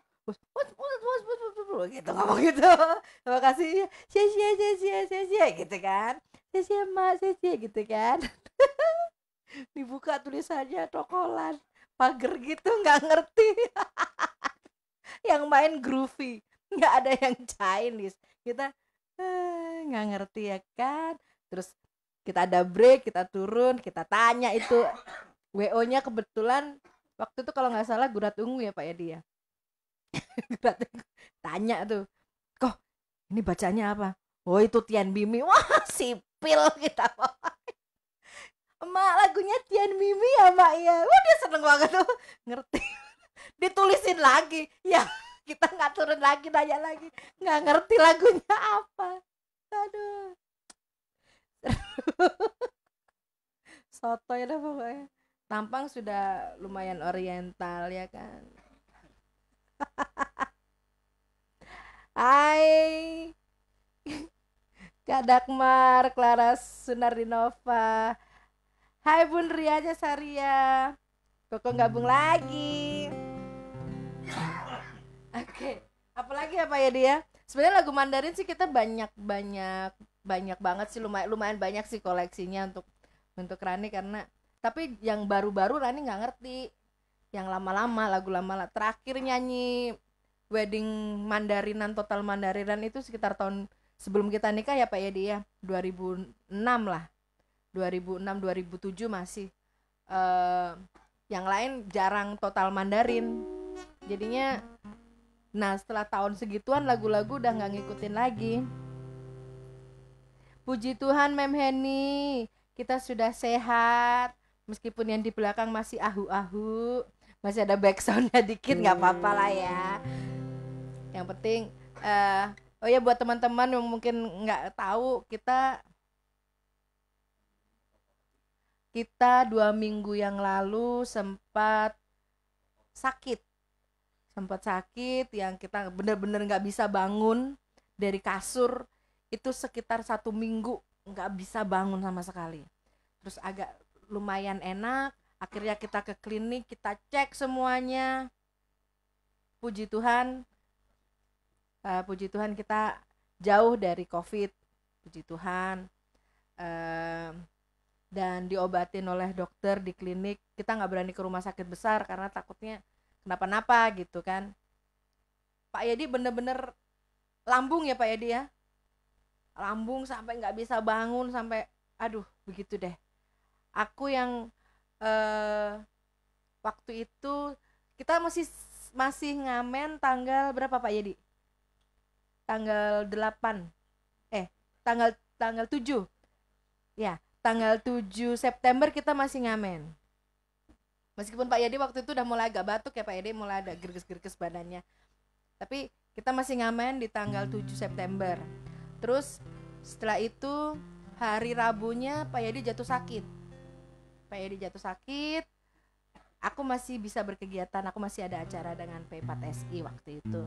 gitu, ngomong gitu, terima kasih, sia-sia sia-sia sia-sia gitu kan, sia-sia mak sia-sia gitu kan. Dibuka tulisannya tokolan pager gitu, nggak ngerti. Yang main groovy, nggak ada yang Chinese, kita eh, nggak ngerti ya kan. Terus kita ada break, kita turun, kita tanya itu W O-nya kebetulan waktu itu kalau nggak salah Gurat Ungu ya Pak Yadi ya. Gurat Ungu. Tanya tuh, kok ini bacanya apa? Oh itu Tian Mimi. Wah sipil kita. Emak lagunya Tian Mimi ya Mak ya. Wah dia seneng banget tuh, ngerti. Ditulisin lagi ya, kita nggak turun lagi, nanya lagi, nggak ngerti lagunya apa. Aduh. Sotoy dah pokoknya. Tampang sudah lumayan oriental ya kan. Hai Kak Dagmar, Clara Sunarinova. Hai Bun Ria Saria. Koko gabung lagi. Oke, okay. Apalagi apa ya dia? Sebenarnya lagu Mandarin sih kita banyak banyak banyak banget sih, lumayan lumayan banyak sih koleksinya untuk untuk Rani, karena tapi yang baru-baru Rani nggak ngerti, yang lama-lama lagu lama terakhir nyanyi wedding Mandarinan, total Mandarinan itu sekitar tahun sebelum kita nikah ya Pak ya dia dua ribu enam lah, dua ribu enam dua ribu tujuh masih uh, yang lain jarang total Mandarin jadinya. Nah setelah tahun segituan lagu-lagu udah nggak ngikutin lagi. Puji Tuhan Mem Heni, kita sudah sehat, meskipun yang di belakang masih ahu-ahu, masih ada backsoundnya dikit, nggak apa-apa lah ya. Yang penting uh, oh ya buat teman-teman yang mungkin nggak tahu, kita kita dua minggu yang lalu sempat sakit sempat sakit yang kita bener-bener nggak bisa bangun dari kasur itu sekitar satu minggu, nggak bisa bangun sama sekali. Terus agak lumayan enak, akhirnya kita ke klinik, kita cek semuanya, puji Tuhan uh, puji Tuhan kita jauh dari COVID, puji Tuhan. uh, dan diobatin oleh dokter di klinik. Kita nggak berani ke rumah sakit besar karena takutnya kenapa-napa gitu kan. Pak Yadi bener-bener lambung ya Pak Yadi ya, lambung sampai nggak bisa bangun, sampai aduh begitu deh. Aku yang eh, waktu itu kita masih masih ngamen tanggal berapa Pak Yadi? Tanggal delapan eh tanggal tanggal tujuh ya, tanggal tujuh September kita masih ngamen. Meskipun Pak Yadi waktu itu udah mulai agak batuk ya Pak Yadi, mulai ada gerges-gerges badannya, tapi kita masih ngamen di tanggal tujuh September. Terus setelah itu hari Rabunya Pak Yadi jatuh sakit. Pak Yadi jatuh sakit, aku masih bisa berkegiatan, aku masih ada acara dengan P empat S I waktu itu.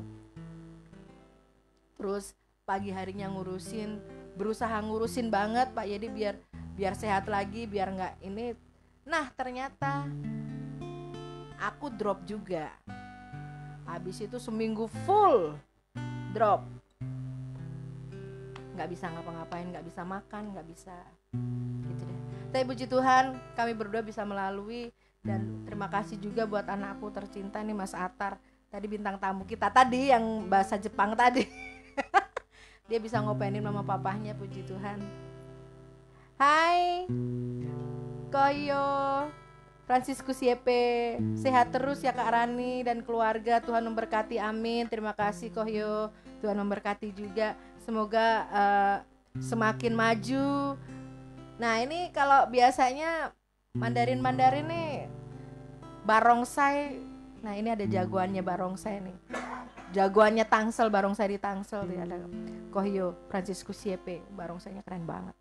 Terus pagi harinya ngurusin, berusaha ngurusin banget Pak Yadi biar biar sehat lagi, biar nggak ini. Nah ternyata aku drop juga. Habis itu seminggu full drop, nggak bisa ngapa-ngapain, nggak bisa makan, nggak bisa gitu deh. Tapi puji Tuhan kami berdua bisa melalui, dan terima kasih juga buat anakku tercinta nih Mas Atar, tadi bintang tamu kita tadi yang bahasa Jepang tadi. Dia bisa ngopenin mama papahnya, puji Tuhan. Hai Koyo Franciscus Y P, sehat terus ya Kak Rani dan keluarga, Tuhan memberkati, amin. Terima kasih Kohyo, Tuhan memberkati juga, semoga uh, semakin maju. Nah ini kalau biasanya Mandarin-Mandarin nih barongsai, nah ini ada jagoannya barongsai nih. jagoannya Tangsel, barongsai di Tangsel tuh ada Kohyo Franciscus Siepe, barongsainya keren banget.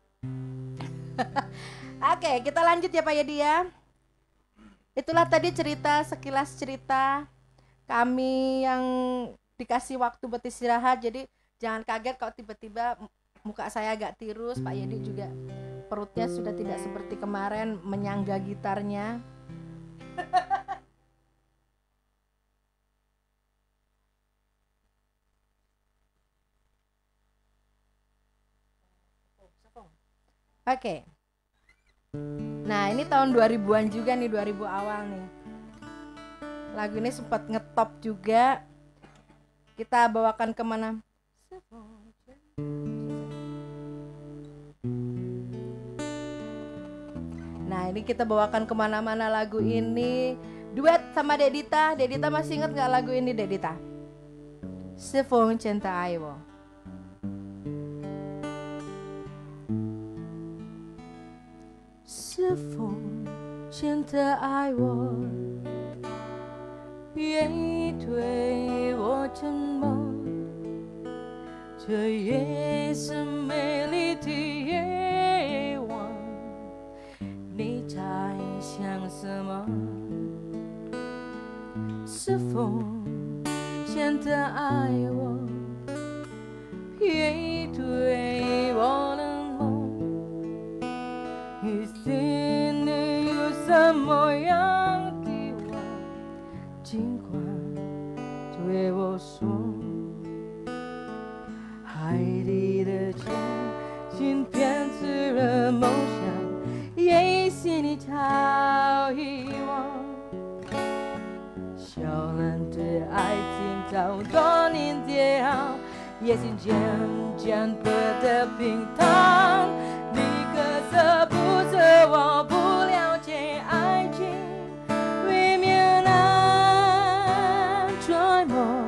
Oke, kita lanjut ya Pak Yedi ya. Itulah tadi cerita, sekilas cerita kami yang dikasih waktu buat istirahat. Jadi jangan kaget kalau tiba-tiba muka saya agak tirus. Pak Yedi juga perutnya sudah tidak seperti kemarin menyangga gitarnya. Oke. Okay. Nah, ini tahun dua ribuan juga nih, dua ribu awal nih. Lagu ini sempat ngetop juga. Kita bawakan kemana? Nah, ini kita bawakan kemana-mana lagu ini. Duet sama Dedita. Dedita masih ingat gak lagu ini, Dedita? Sefong Cinta Aiwo.是否现在爱我，愿意对我沉默？这夜是美丽的夜晚，你在想什么？是否现在爱我，愿意对我冷漠？你心里有什么样的我，尽管对我说。海底的钱，心编织了梦想，也许你早遗忘。小兰的爱情早多年煎熬，也许渐渐变得平淡。你可舍不得我，不了解爱情，未免难揣摩。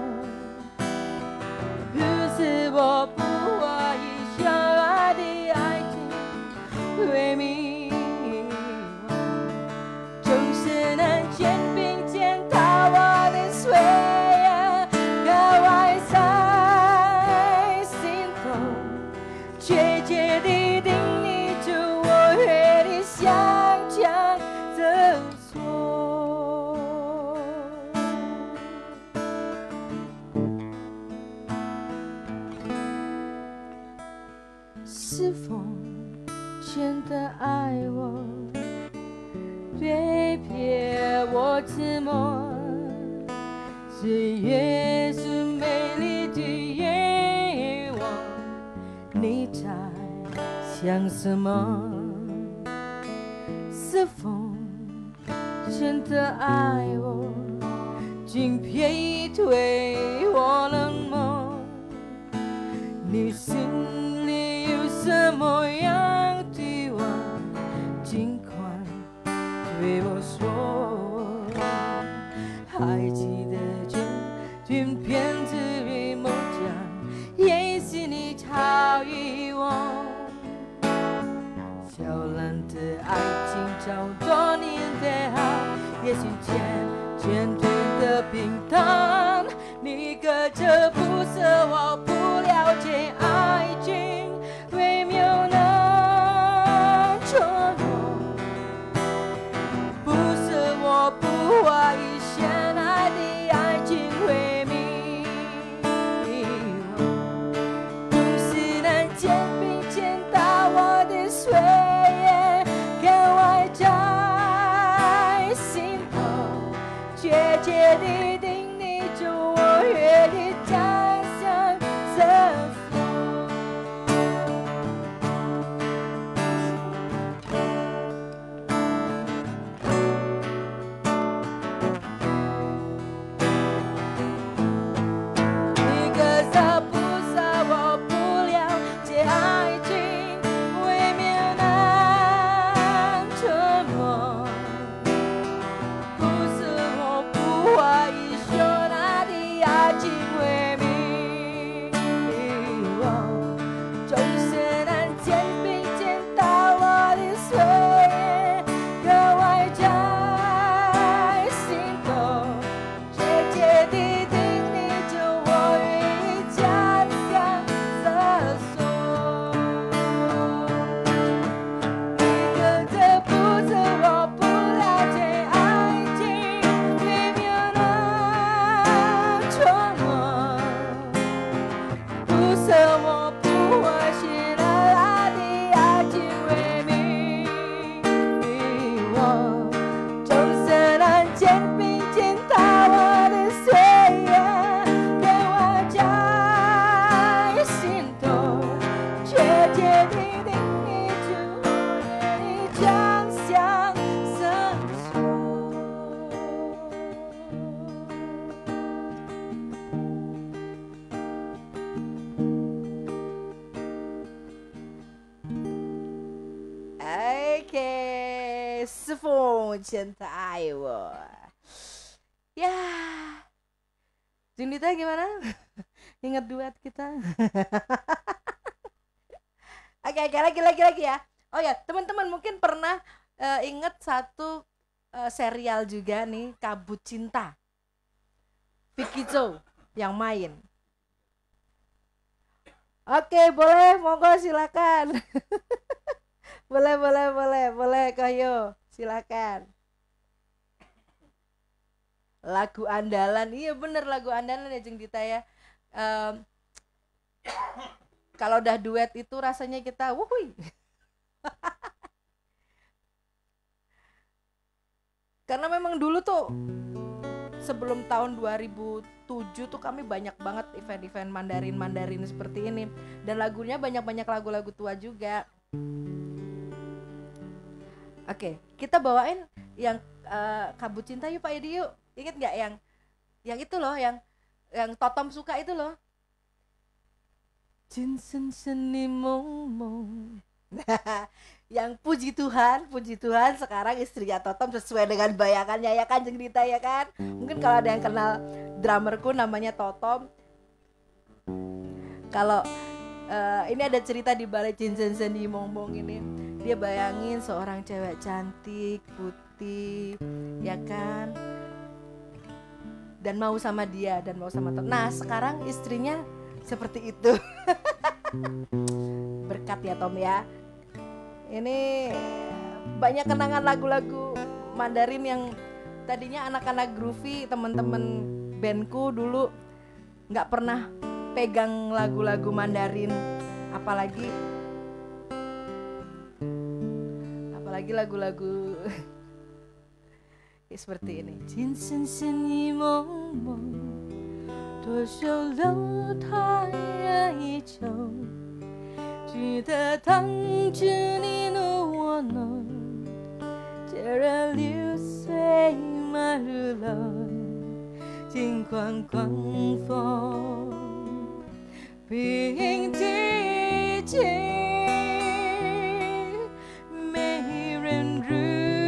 可是我不怀疑相爱的爱情，会迷惘，总是能肩并肩到我的岁月，格外在心头，确切地定义住我和你相将的错。是否真的爱我？别骗我沉默，这也是美丽的夜晚，你在想什么？是否真的爱我？请别对我冷漠，你心里有什么样的话，尽管对我说。还记得这军片子里梦想，也许你早遗忘。小兰的爱情早多年的好，也许渐渐变得平淡。你可这不是我不了解爱情，微妙难捉摸。不是我不怀疑相爱的爱情会迷惘，总是能肩并肩到我的岁月，格外在心头，确切地定义住我和你长相这错。 Oke, 是否真的爱我？ Ya, Junita gimana? Ingat duet kita? Oke, oke, lagi, lagi, lagi ya. Oh ya, teman-teman mungkin pernah uh, ingat satu uh, serial juga nih, Kabut Cinta. Vicky Zhou yang main. Oke, boleh, monggo silakan. Boleh, boleh, boleh, boleh, Kohyo, silakan. Lagu andalan, iya bener lagu andalan ya Jeng Dita ya. Um, kalau udah duet itu rasanya kita wuhui. Karena memang dulu tuh sebelum tahun dua ribu tujuh tuh kami banyak banget event-event Mandarin-Mandarin seperti ini. Dan lagunya banyak-banyak lagu-lagu tua juga. Oke, kita bawain yang uh, Kabut Cinta yuk Pak Edi yuk. Ingat nggak yang yang itu loh, yang yang Totom suka itu loh. Jinsen seni mong. Yang puji Tuhan, puji Tuhan sekarang istrinya Totom sesuai dengan bayangannya ya kan Jeng Dita ya kan. Mungkin kalau ada yang kenal drummerku namanya Totom. Kalau uh, ini ada cerita di balik Jinsen seni mong ini. Dia bayangin seorang cewek cantik, putih, ya kan. Dan mau sama dia, dan mau sama Tom. Nah sekarang istrinya seperti itu. Berkat ya Tom ya. Ini banyak kenangan lagu-lagu Mandarin yang tadinya anak-anak groovy, teman-teman bandku dulu nggak pernah pegang lagu-lagu Mandarin, apalagi apalagi lagu-lagu seperti ini. Jinsen seni mong mong, 多少楼台一周，记得当时你侬我侬，接着流水马路浪，尽管狂风，平地起，没人如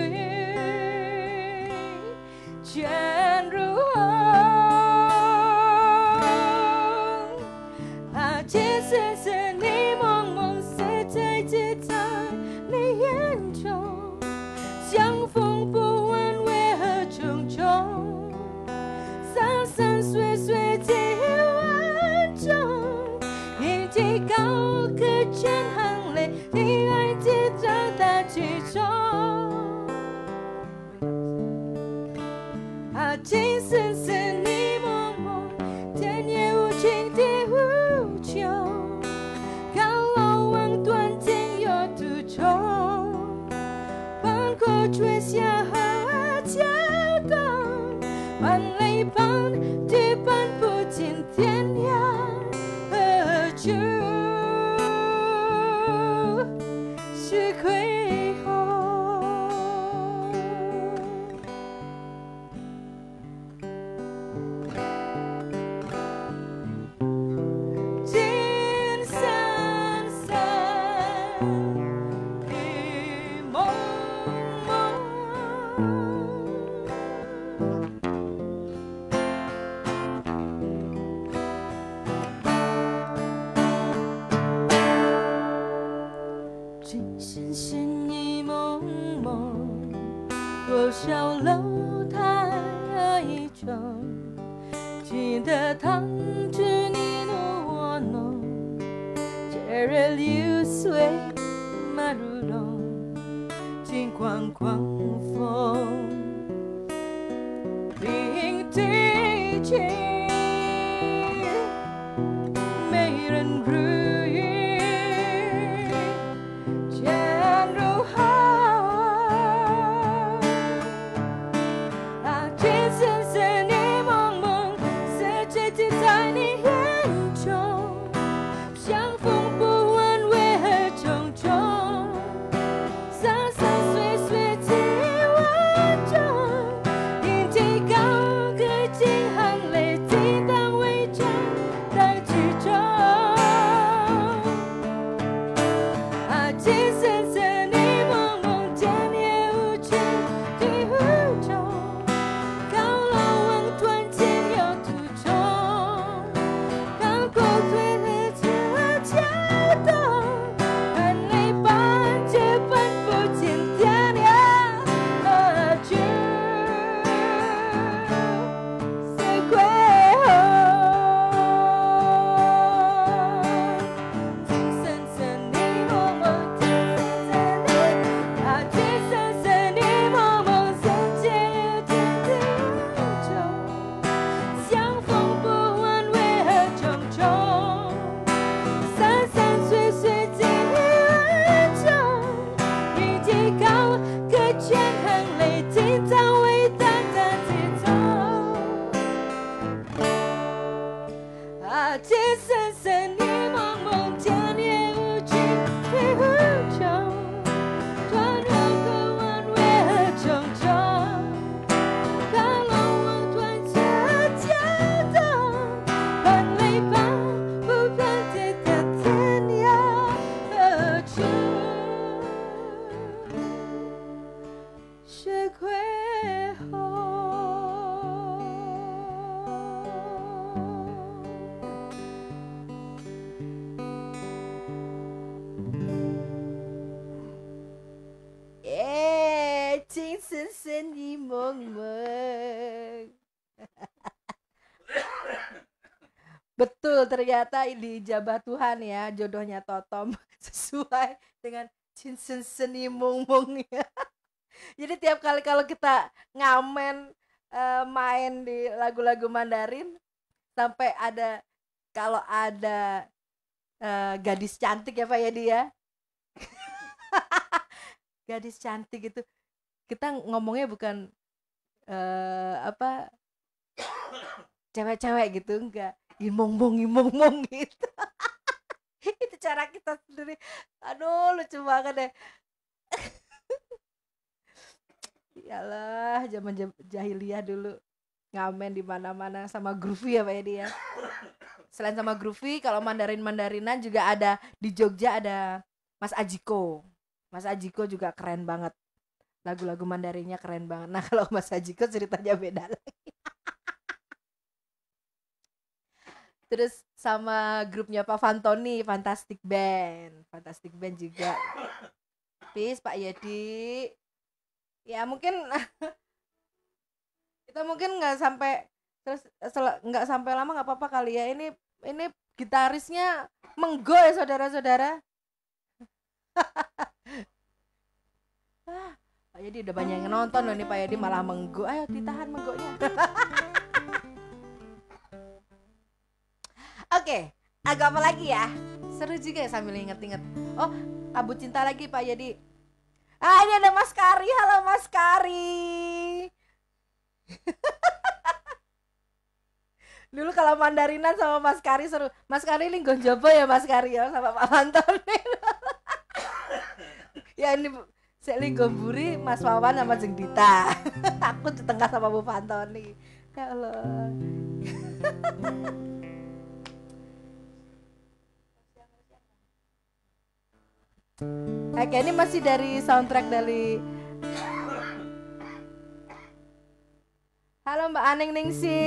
全如红，啊，其实是你蒙蒙谁在只在你眼中，相逢不问为何种种，山山水水几万种，一起高歌全行泪，你爱记长大其中。啊，今生是你茫茫，天也无尽地无穷，看老望断天有独钟，翻过吹下河桥东，万里旁地半不尽天涯何处是归鸿。金山山，雨蒙蒙。今生是你蒙蒙，多少楼台一种，记得当时你侬我侬，接着流水马如龙，尽管狂风，平地起，没人如云，全如虹。啊，今生是你蒙蒙，世界只在你眼中，相逢不问为何种种，山山水水几万 sen sen yi mong mong. Betul, ternyata diijabah Tuhan ya, jodohnya Totom sesuai dengan Chin Sen Sen Yi Mong Mong ya. Jadi tiap kali kalau kita ngamen uh, main di lagu-lagu Mandarin, sampai ada kalau ada uh, gadis cantik ya Pak ya dia, gadis cantik itu kita ngomongnya bukan uh, apa cewek-cewek gitu, enggak, imong mong imong mong gitu. Itu cara kita sendiri. Aduh lucu banget deh. Yalah, zaman jahiliyah dulu ngamen di mana-mana sama Groovy ya Pak ya dia. Selain sama Groovy, kalau Mandarin-Mandarinan juga ada di Jogja, ada Mas Ajiko. Mas Ajiko juga keren banget. Lagu-lagu Mandarinnya keren banget. Nah, kalau Mas Ajiko ceritanya beda lagi. Terus sama grupnya Pak Fantoni, Fantastic Band. Fantastic Band juga. Peace Pak Yedi. Ya mungkin kita mungkin nggak sampai terus nggak sampai lama, nggak apa-apa kali ya. Ini ini gitarisnya menggo ya saudara-saudara. Ah, Pak Yedi udah banyak yang nonton loh nih, Pak Yedi malah menggo. Ayo ditahan menggonya. Oke, agak apa lagi ya? Seru juga ya sambil inget-inget. Oh, Kabut Cinta lagi Pak Yedi. Ah, ini ada Mas Kari. Halo Mas Kari. Dulu kalau Mandarinan sama Mas Kari seru. Mas Kari ini gonjobo ya Mas Kari ya sama Pak Fantoni. Ya ini saya gomburi Mas Wawan sama Jeng Dita. Aku di tengah sama Bu Fantoni. Ya Allah. Oke, ini masih dari soundtrack dari Halo Mbak Aneng Ningsi.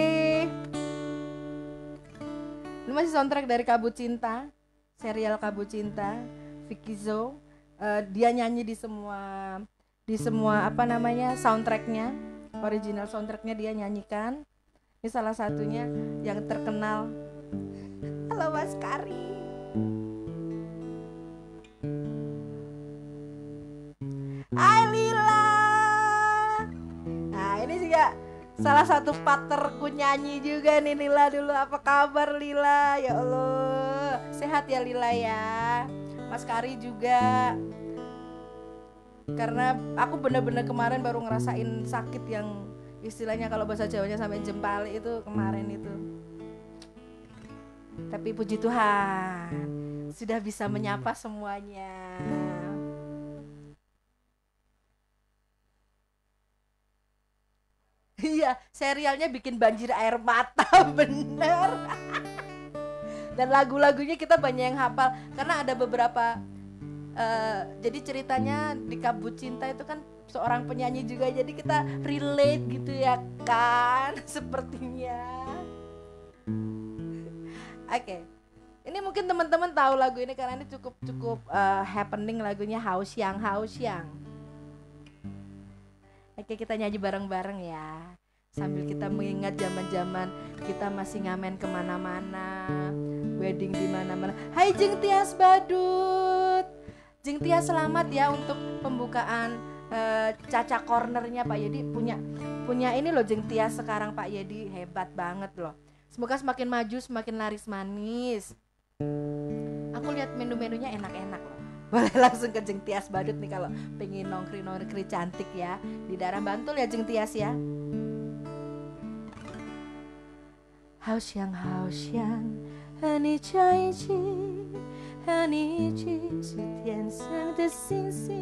Ini masih soundtrack dari Kabut Cinta, serial Kabut Cinta, Vicky Zhou. Uh, dia nyanyi di semua di semua apa namanya soundtracknya, original soundtracknya dia nyanyikan. Ini salah satunya yang terkenal. Halo Mas Kari. Hai Lila. Nah ini juga salah satu partnerku nyanyi juga nih Lila dulu. Apa kabar Lila? Ya Allah, sehat ya Lila ya. Mas Kari juga. Karena aku bener-bener kemarin baru ngerasain sakit yang istilahnya kalau bahasa Jawanya sampai jempali itu kemarin itu. Tapi puji Tuhan sudah bisa menyapa semuanya. Iya, serialnya bikin banjir air mata, bener. Dan lagu-lagunya kita banyak yang hafal karena ada beberapa. Uh, jadi ceritanya di Kabut Cinta itu kan seorang penyanyi juga, jadi kita relate gitu ya kan, sepertinya. Oke, okay. Ini mungkin teman-teman tahu lagu ini karena ini cukup cukup uh, happening lagunya Hao Xiang Hao Xiang. Oke, kita nyanyi bareng-bareng ya. Sambil kita mengingat zaman-zaman kita masih ngamen kemana-mana, wedding di mana-mana. Hai Jeng Tias Badut, Jeng Tias selamat ya untuk pembukaan uh, Caca Cornernya Pak Yedi. Punya punya ini loh Jeng Tias sekarang Pak Yedi, hebat banget loh. Semoga semakin maju, semakin laris manis. Aku lihat menu-menunya enak-enak loh. Boleh langsung ke Jeng Tias Badut nih kalau pengen nongkri-nongkri cantik ya di daerah Bantul ya Jeng Tias ya. Hao Xiang Hao Xiang和你在一起和你一起是天上的星星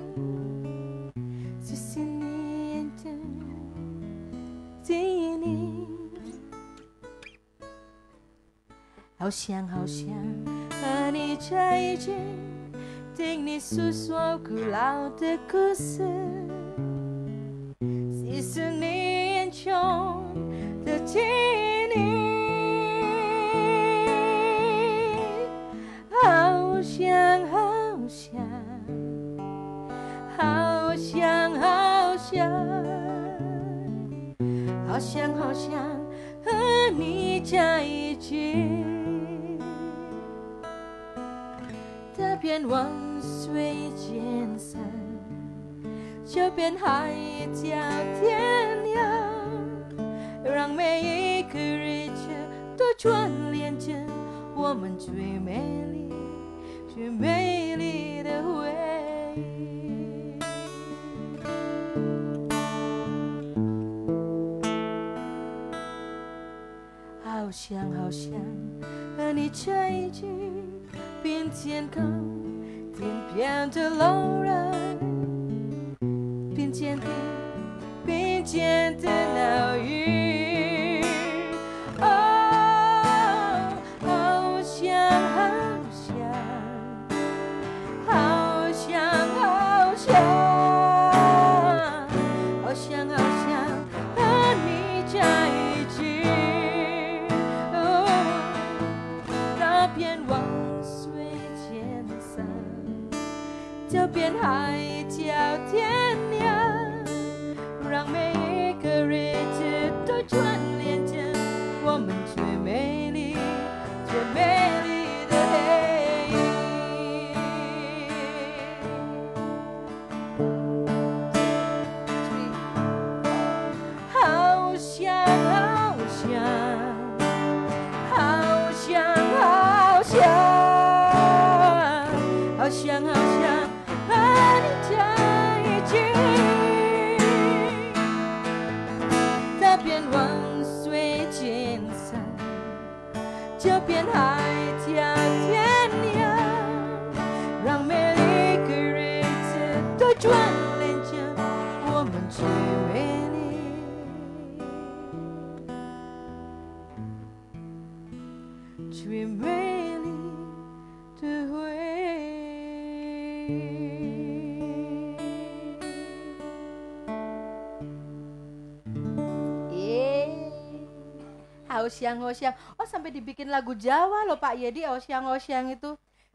只是你眼中第一你好想好想和你在一起听你诉说古老的故事，细数你眼中的记忆，好想好想，好想好想。 好想好想和你在一起。踏遍万水千山，就遍海角天涯，让每一个日子都串联着我们最美丽、最美丽的回忆。好想好想和你在一起，并肩靠天边的楼兰，并肩听并肩的鸟语。哦，好想好想，好想好想，好想好想和你在一起。哦，踏遍万水千山，就遍海角天涯，让每一个日子都串联着我们最美丽、最美丽的回忆。好想好想，好想好想，好想好想和你在一起。踏遍万水千山，就遍海角天涯，让每一个日子都串联着我们最美丽、最美丽的回忆。Osyang Osyang, oh sampai dibikin lagu Jawa loh Pak Yedi. Osyang Osyang itu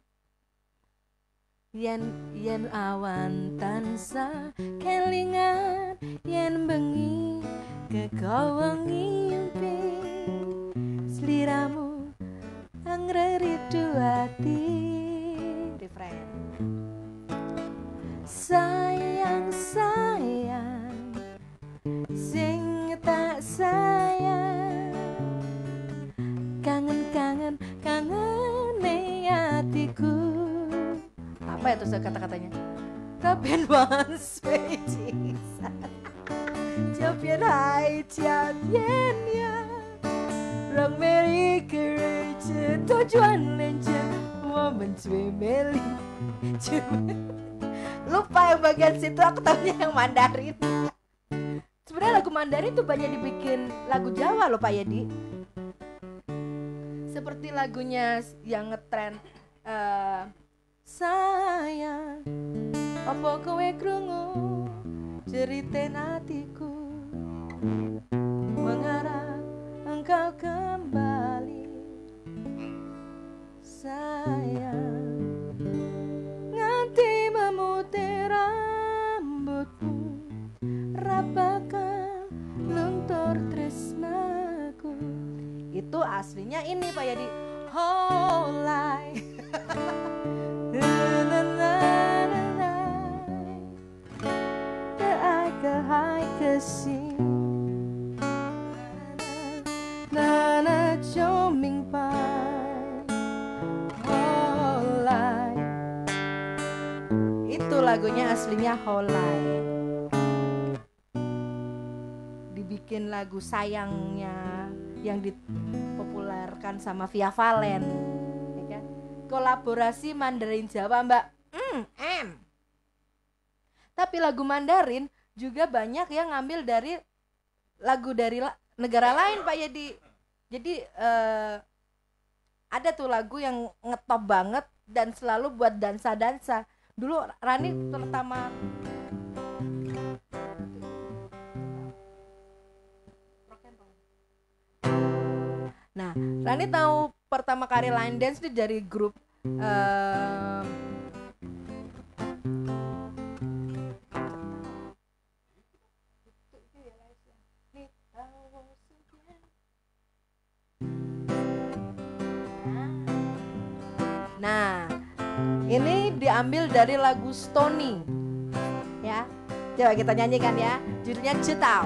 yen yen awan tansah kelingan, yen bengi kekau ngimpi, sliramu angreridu ati. Refrain. Sayang sayang sing tak sayang, kangen-kangen kangen hatiku. Apa itu kata-katanya? Tapi one sweet Jesus, 就变海角天涯，让每一个日子都串联着我们最美丽。Lupa yang bagian situ, aku tahunya yang Mandarin. Sebenarnya lagu Mandarin tuh banyak dibikin lagu Jawa loh Pak Yedi. Seperti lagunya yang ngetren uh, sayang, apa kowe krungu ceritain hatiku, mengharap engkau kembali. Sayang, nganti memutih rambutmu, rapakan luntur tresnaku. Itu aslinya ini Pak Yadi. Holai Ai ke hai ke si Na na cho minh pai Holai. Itu lagunya aslinya Holai. Dibikin lagu sayangnya yang dipopulerkan sama Via Valen, ya kan? Kolaborasi Mandarin Jawa Mbak. Mm, em. Tapi lagu Mandarin juga banyak yang ngambil dari lagu dari la- negara lain Pak Yedi. Jadi eh, ada tuh lagu yang ngetop banget dan selalu buat dansa-dansa. Dulu Rani pertama Nah, Rani tahu pertama kali line dance itu dari grup uh, diambil dari lagu Stony. Ya, coba kita nyanyikan ya. Judulnya Cetau.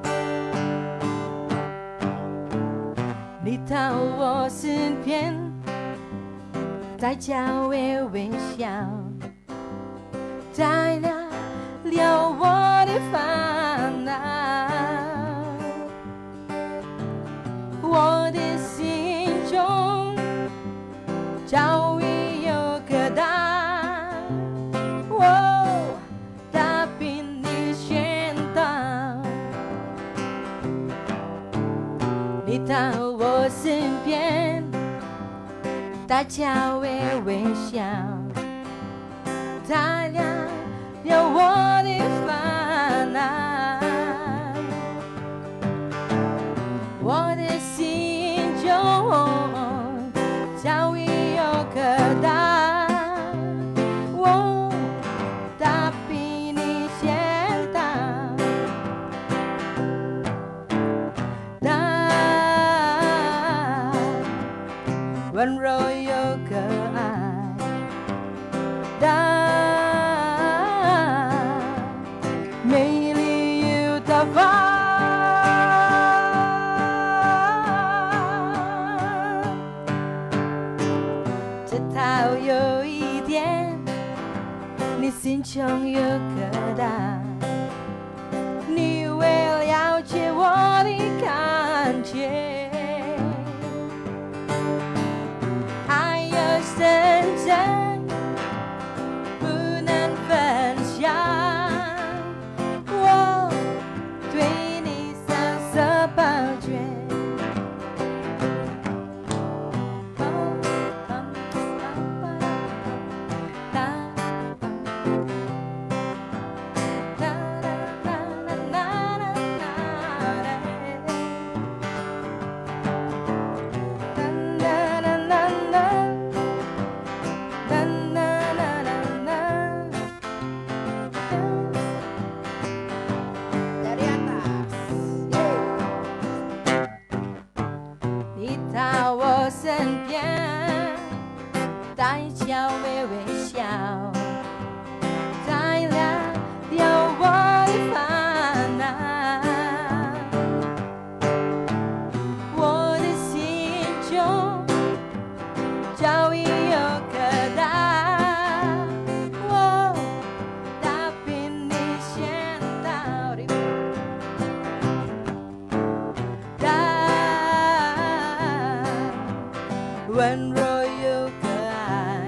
你到我身边，在角微微笑，带来了我的烦恼。我的心中早已有个答案，哦，它比你先到。你到我身边，带着微微笑，带亮了我的烦恼。我的心中早已有个答案，哦，它比你先到。它温柔又可爱，它美丽又大方。有一点，你心中有个答案，你为了解我的感觉，爱有深深，不能分享。我对你三色抱拳。身边，带着微微笑，带来了我的烦恼。我的心中早已有个答案，哦，它比你先到的。温柔又可爱，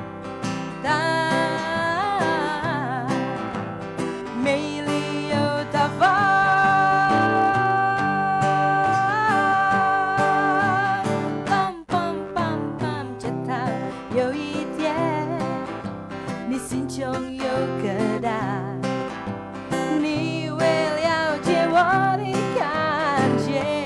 它美丽又大方。梆梆梆梆，这它有一天，你心中有个答案，你为了解我的感觉。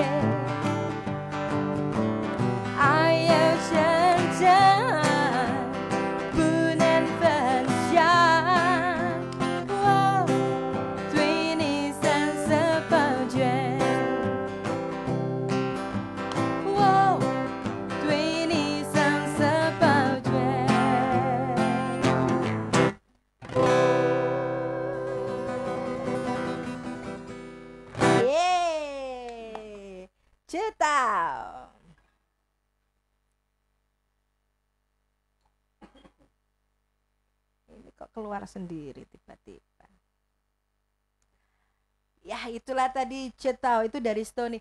爱有深深，不能分享。我对你三色抱拳，我对你三色抱拳。耶，知道。Kok keluar sendiri tiba-tiba. Ya itulah tadi Cetau, itu dari Stony.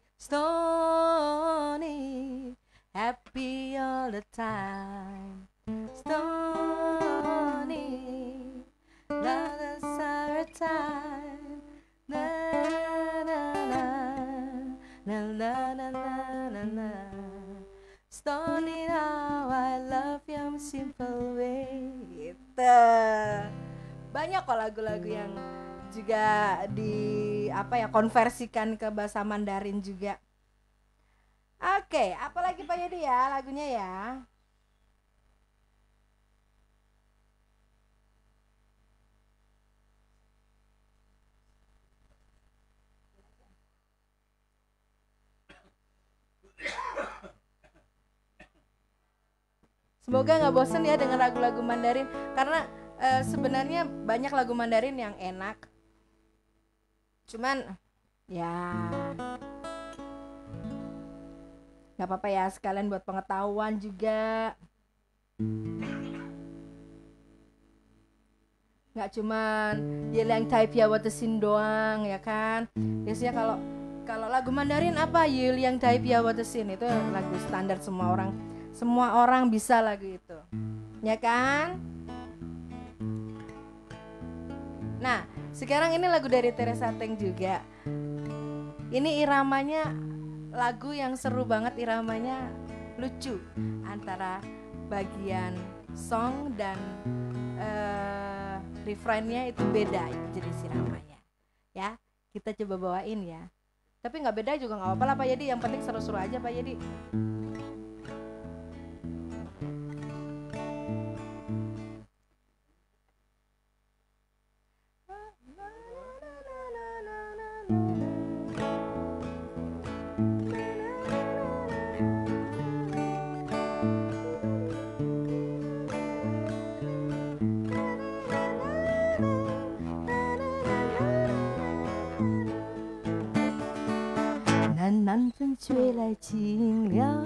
Stony, happy all the time. Stony, love the summertime. Na na na na na na na na. Stony, now I love your simple way. Gitu. Banyak kok lagu-lagu yang juga di apa ya konversikan ke bahasa Mandarin juga. Oke, apalagi Pak Yedi ya lagunya ya. Semoga nggak bosen ya dengan lagu-lagu Mandarin, karena uh, sebenarnya banyak lagu Mandarin yang enak. Cuman ya nggak apa-apa ya, sekalian buat pengetahuan juga. Nggak cuman Yelang Taipia Watesin doang ya kan. Biasanya kalau kalau lagu Mandarin apa Yelang Taipia Watesin, itu lagu standar semua orang. Semua orang bisa lagu itu. Ya kan? Nah, sekarang ini lagu dari Teresa Teng juga. Ini iramanya lagu yang seru banget, iramanya lucu antara bagian song dan uh, refrainnya itu beda jenis iramanya. Ya, kita coba bawain ya. Tapi nggak beda juga nggak apa-apa lah Pak Yedi, yang penting seru-seru aja Pak Yedi.南风吹来清凉，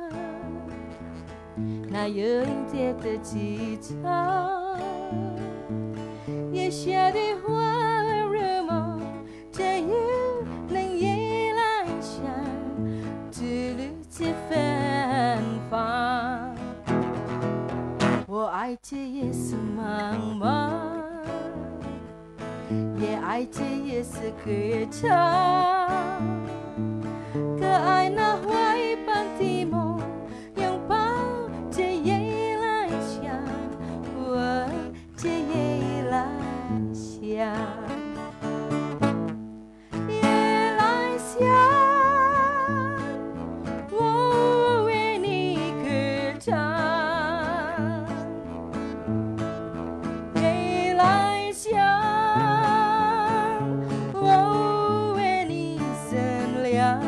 那有迎接的机场，野下的花儿热梦，这雨能夜来香，之路几芬芳。我爱这夜色茫茫，也爱这夜色歌唱。可爱那花一般的梦，拥抱着夜来香，闻着夜来香，夜来香，我为你歌唱，夜来香，我为你乘凉。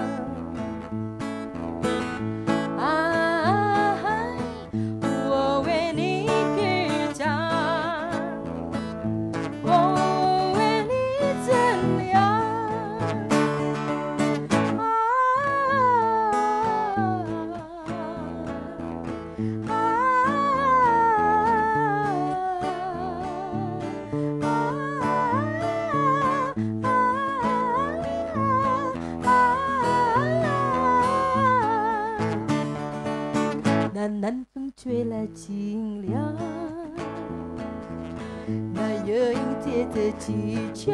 南风吹来清凉，那有迎接的机场，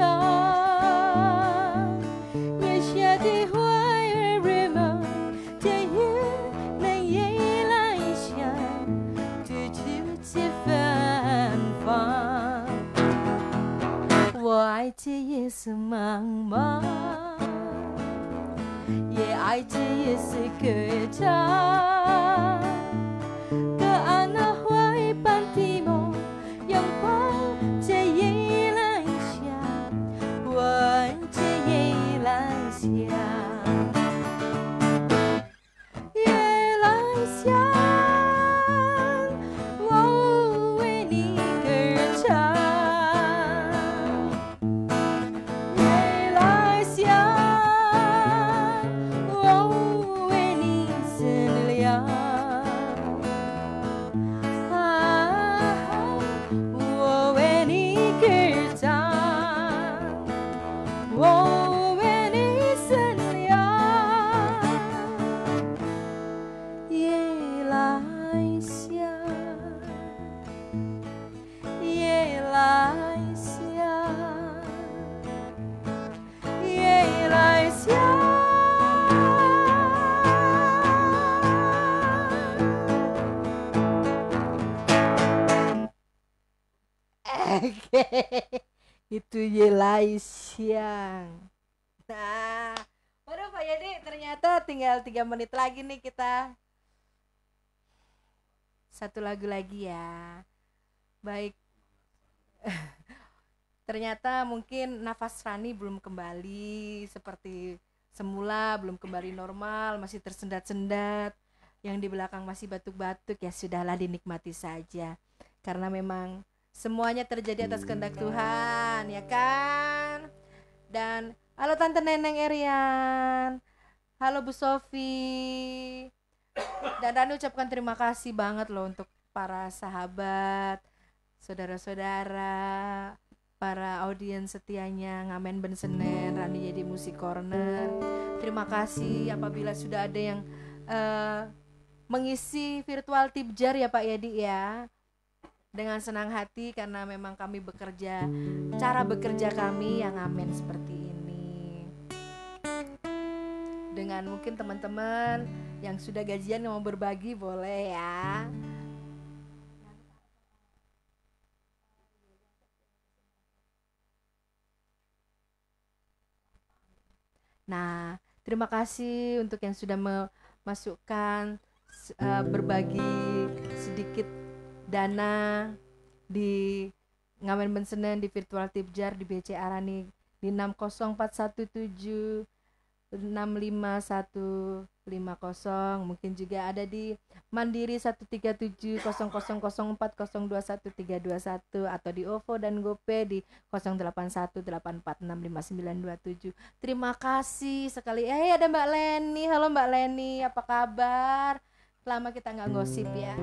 野下的花儿热梦，这雨能夜来香，处处皆芬芳。我爱这夜色茫茫，也爱这夜色歌唱。Itu Yelai Siang. Nah, waduh Pak Yadi, ternyata tinggal tiga menit lagi nih kita. Satu lagu lagi ya. Baik. Ternyata mungkin nafas Rani belum kembali seperti semula, belum kembali normal, masih tersendat-sendat. yang di belakang masih batuk-batuk, ya sudahlah, dinikmati saja. Karena memang semuanya terjadi atas kehendak Tuhan, ya kan? Dan halo Tante Neneng Erian, halo Bu Sofi. Dan Rani ucapkan terima kasih banget loh untuk para sahabat, saudara-saudara, para audiens setianya Ngamen Ben Senen, Rani jadi Musik Corner. Terima kasih apabila sudah ada yang uh, mengisi virtual tip jar ya Pak Yadi ya. Dengan senang hati karena memang kami bekerja, cara bekerja kami yang ngamen seperti ini. Dengan mungkin teman-teman yang sudah gajian yang mau berbagi boleh ya. Nah, terima kasih untuk yang sudah memasukkan uh, berbagi sedikit dana di Ngamen Ben Senen, di virtual tip jar, di B C A Rani di enam nol empat satu tujuh enam lima satu lima nol, mungkin juga ada di Mandiri satu tiga tujuh nol nol nol empat nol dua satu tiga dua satu atau di OVO dan GoPay di nol delapan satu delapan empat enam lima sembilan dua tujuh. Terima kasih sekali. Eh ada Mbak Leni. Halo Mbak Leni, apa kabar? Lama kita nggak gosip ya.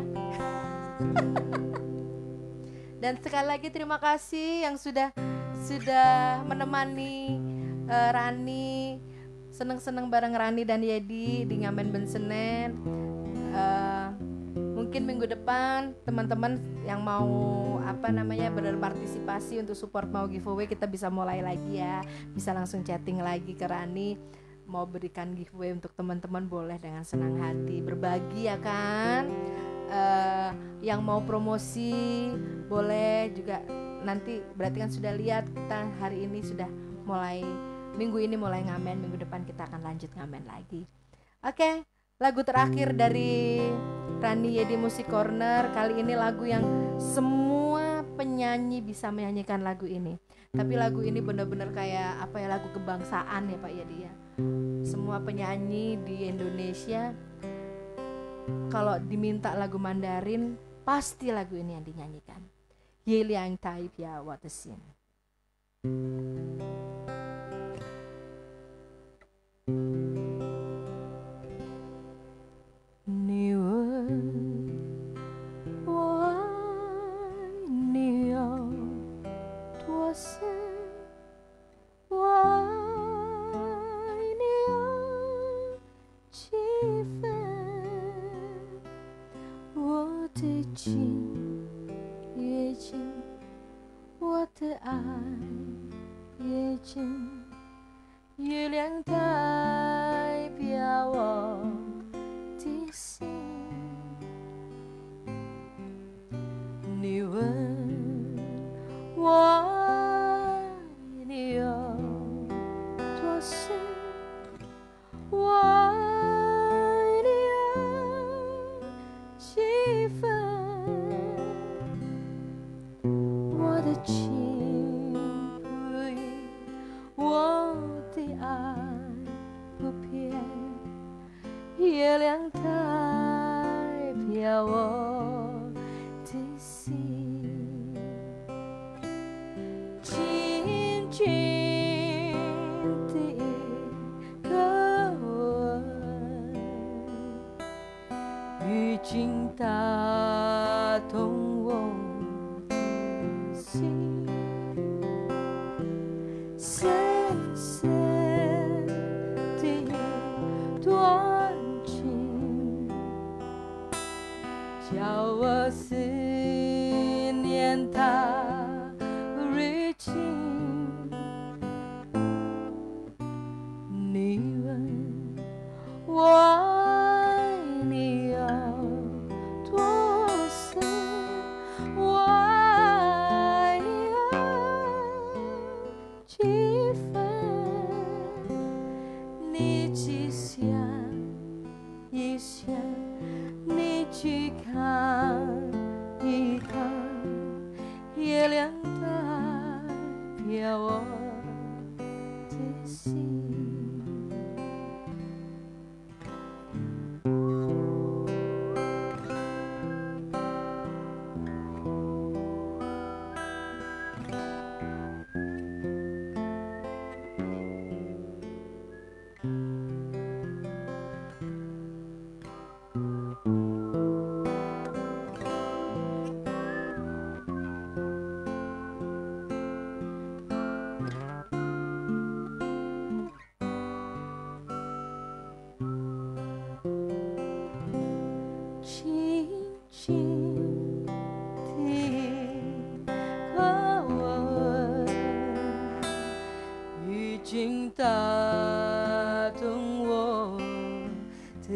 Dan sekali lagi terima kasih yang sudah sudah menemani uh, Rani, seneng-seneng bareng Rani dan Yedi di Ngamen Ben Senen. Uh, mungkin minggu depan teman-teman yang mau apa namanya berpartisipasi untuk support mau giveaway, kita bisa mulai lagi ya. Bisa langsung chatting lagi ke Rani, mau berikan giveaway untuk teman-teman, boleh dengan senang hati berbagi ya kan. Uh, yang mau promosi boleh juga, nanti berarti kan sudah lihat kita hari ini sudah mulai, minggu ini mulai ngamen, minggu depan kita akan lanjut ngamen lagi. Oke, okay, lagu terakhir dari Rani Yedi Musik Corner kali ini, lagu yang semua penyanyi bisa menyanyikan lagu ini. Tapi lagu ini benar-benar kayak apa ya, lagu kebangsaan ya Pak Yedi ya. Semua penyanyi di Indonesia kalau diminta lagu Mandarin, pasti lagu ini yang dinyanyikan. Ye Liang Tai Pia Watesin.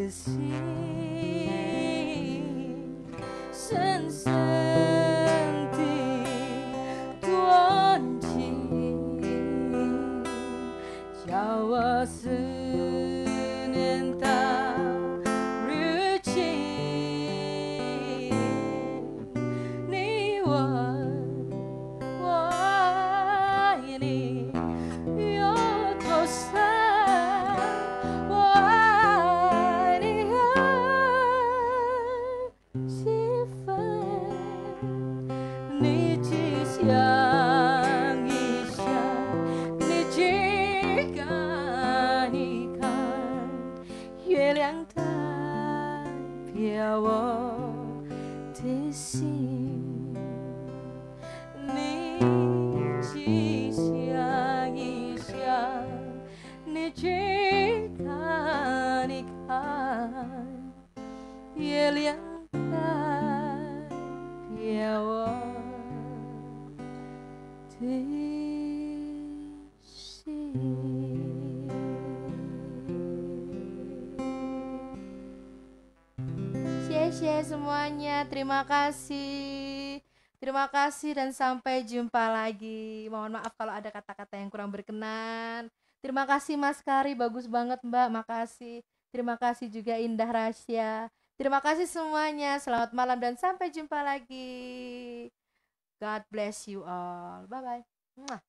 心深深地断情，叫我思念到如今。你问我爱你有多深？我爱你很几分？你只想一想，你只看一看，月亮代表我的心。你只想一想，你只看一看，月亮代表我的心。谢谢semuanya, terima kasih. Terima kasih dan sampai jumpa lagi. Mohon maaf kalau ada kata-kata yang kurang berkenan. Terima kasih Mas Kari, bagus banget Mbak, makasih. Terima kasih juga Indah Rasya. Terima kasih semuanya, selamat malam dan sampai jumpa lagi. God bless you all. Bye-bye.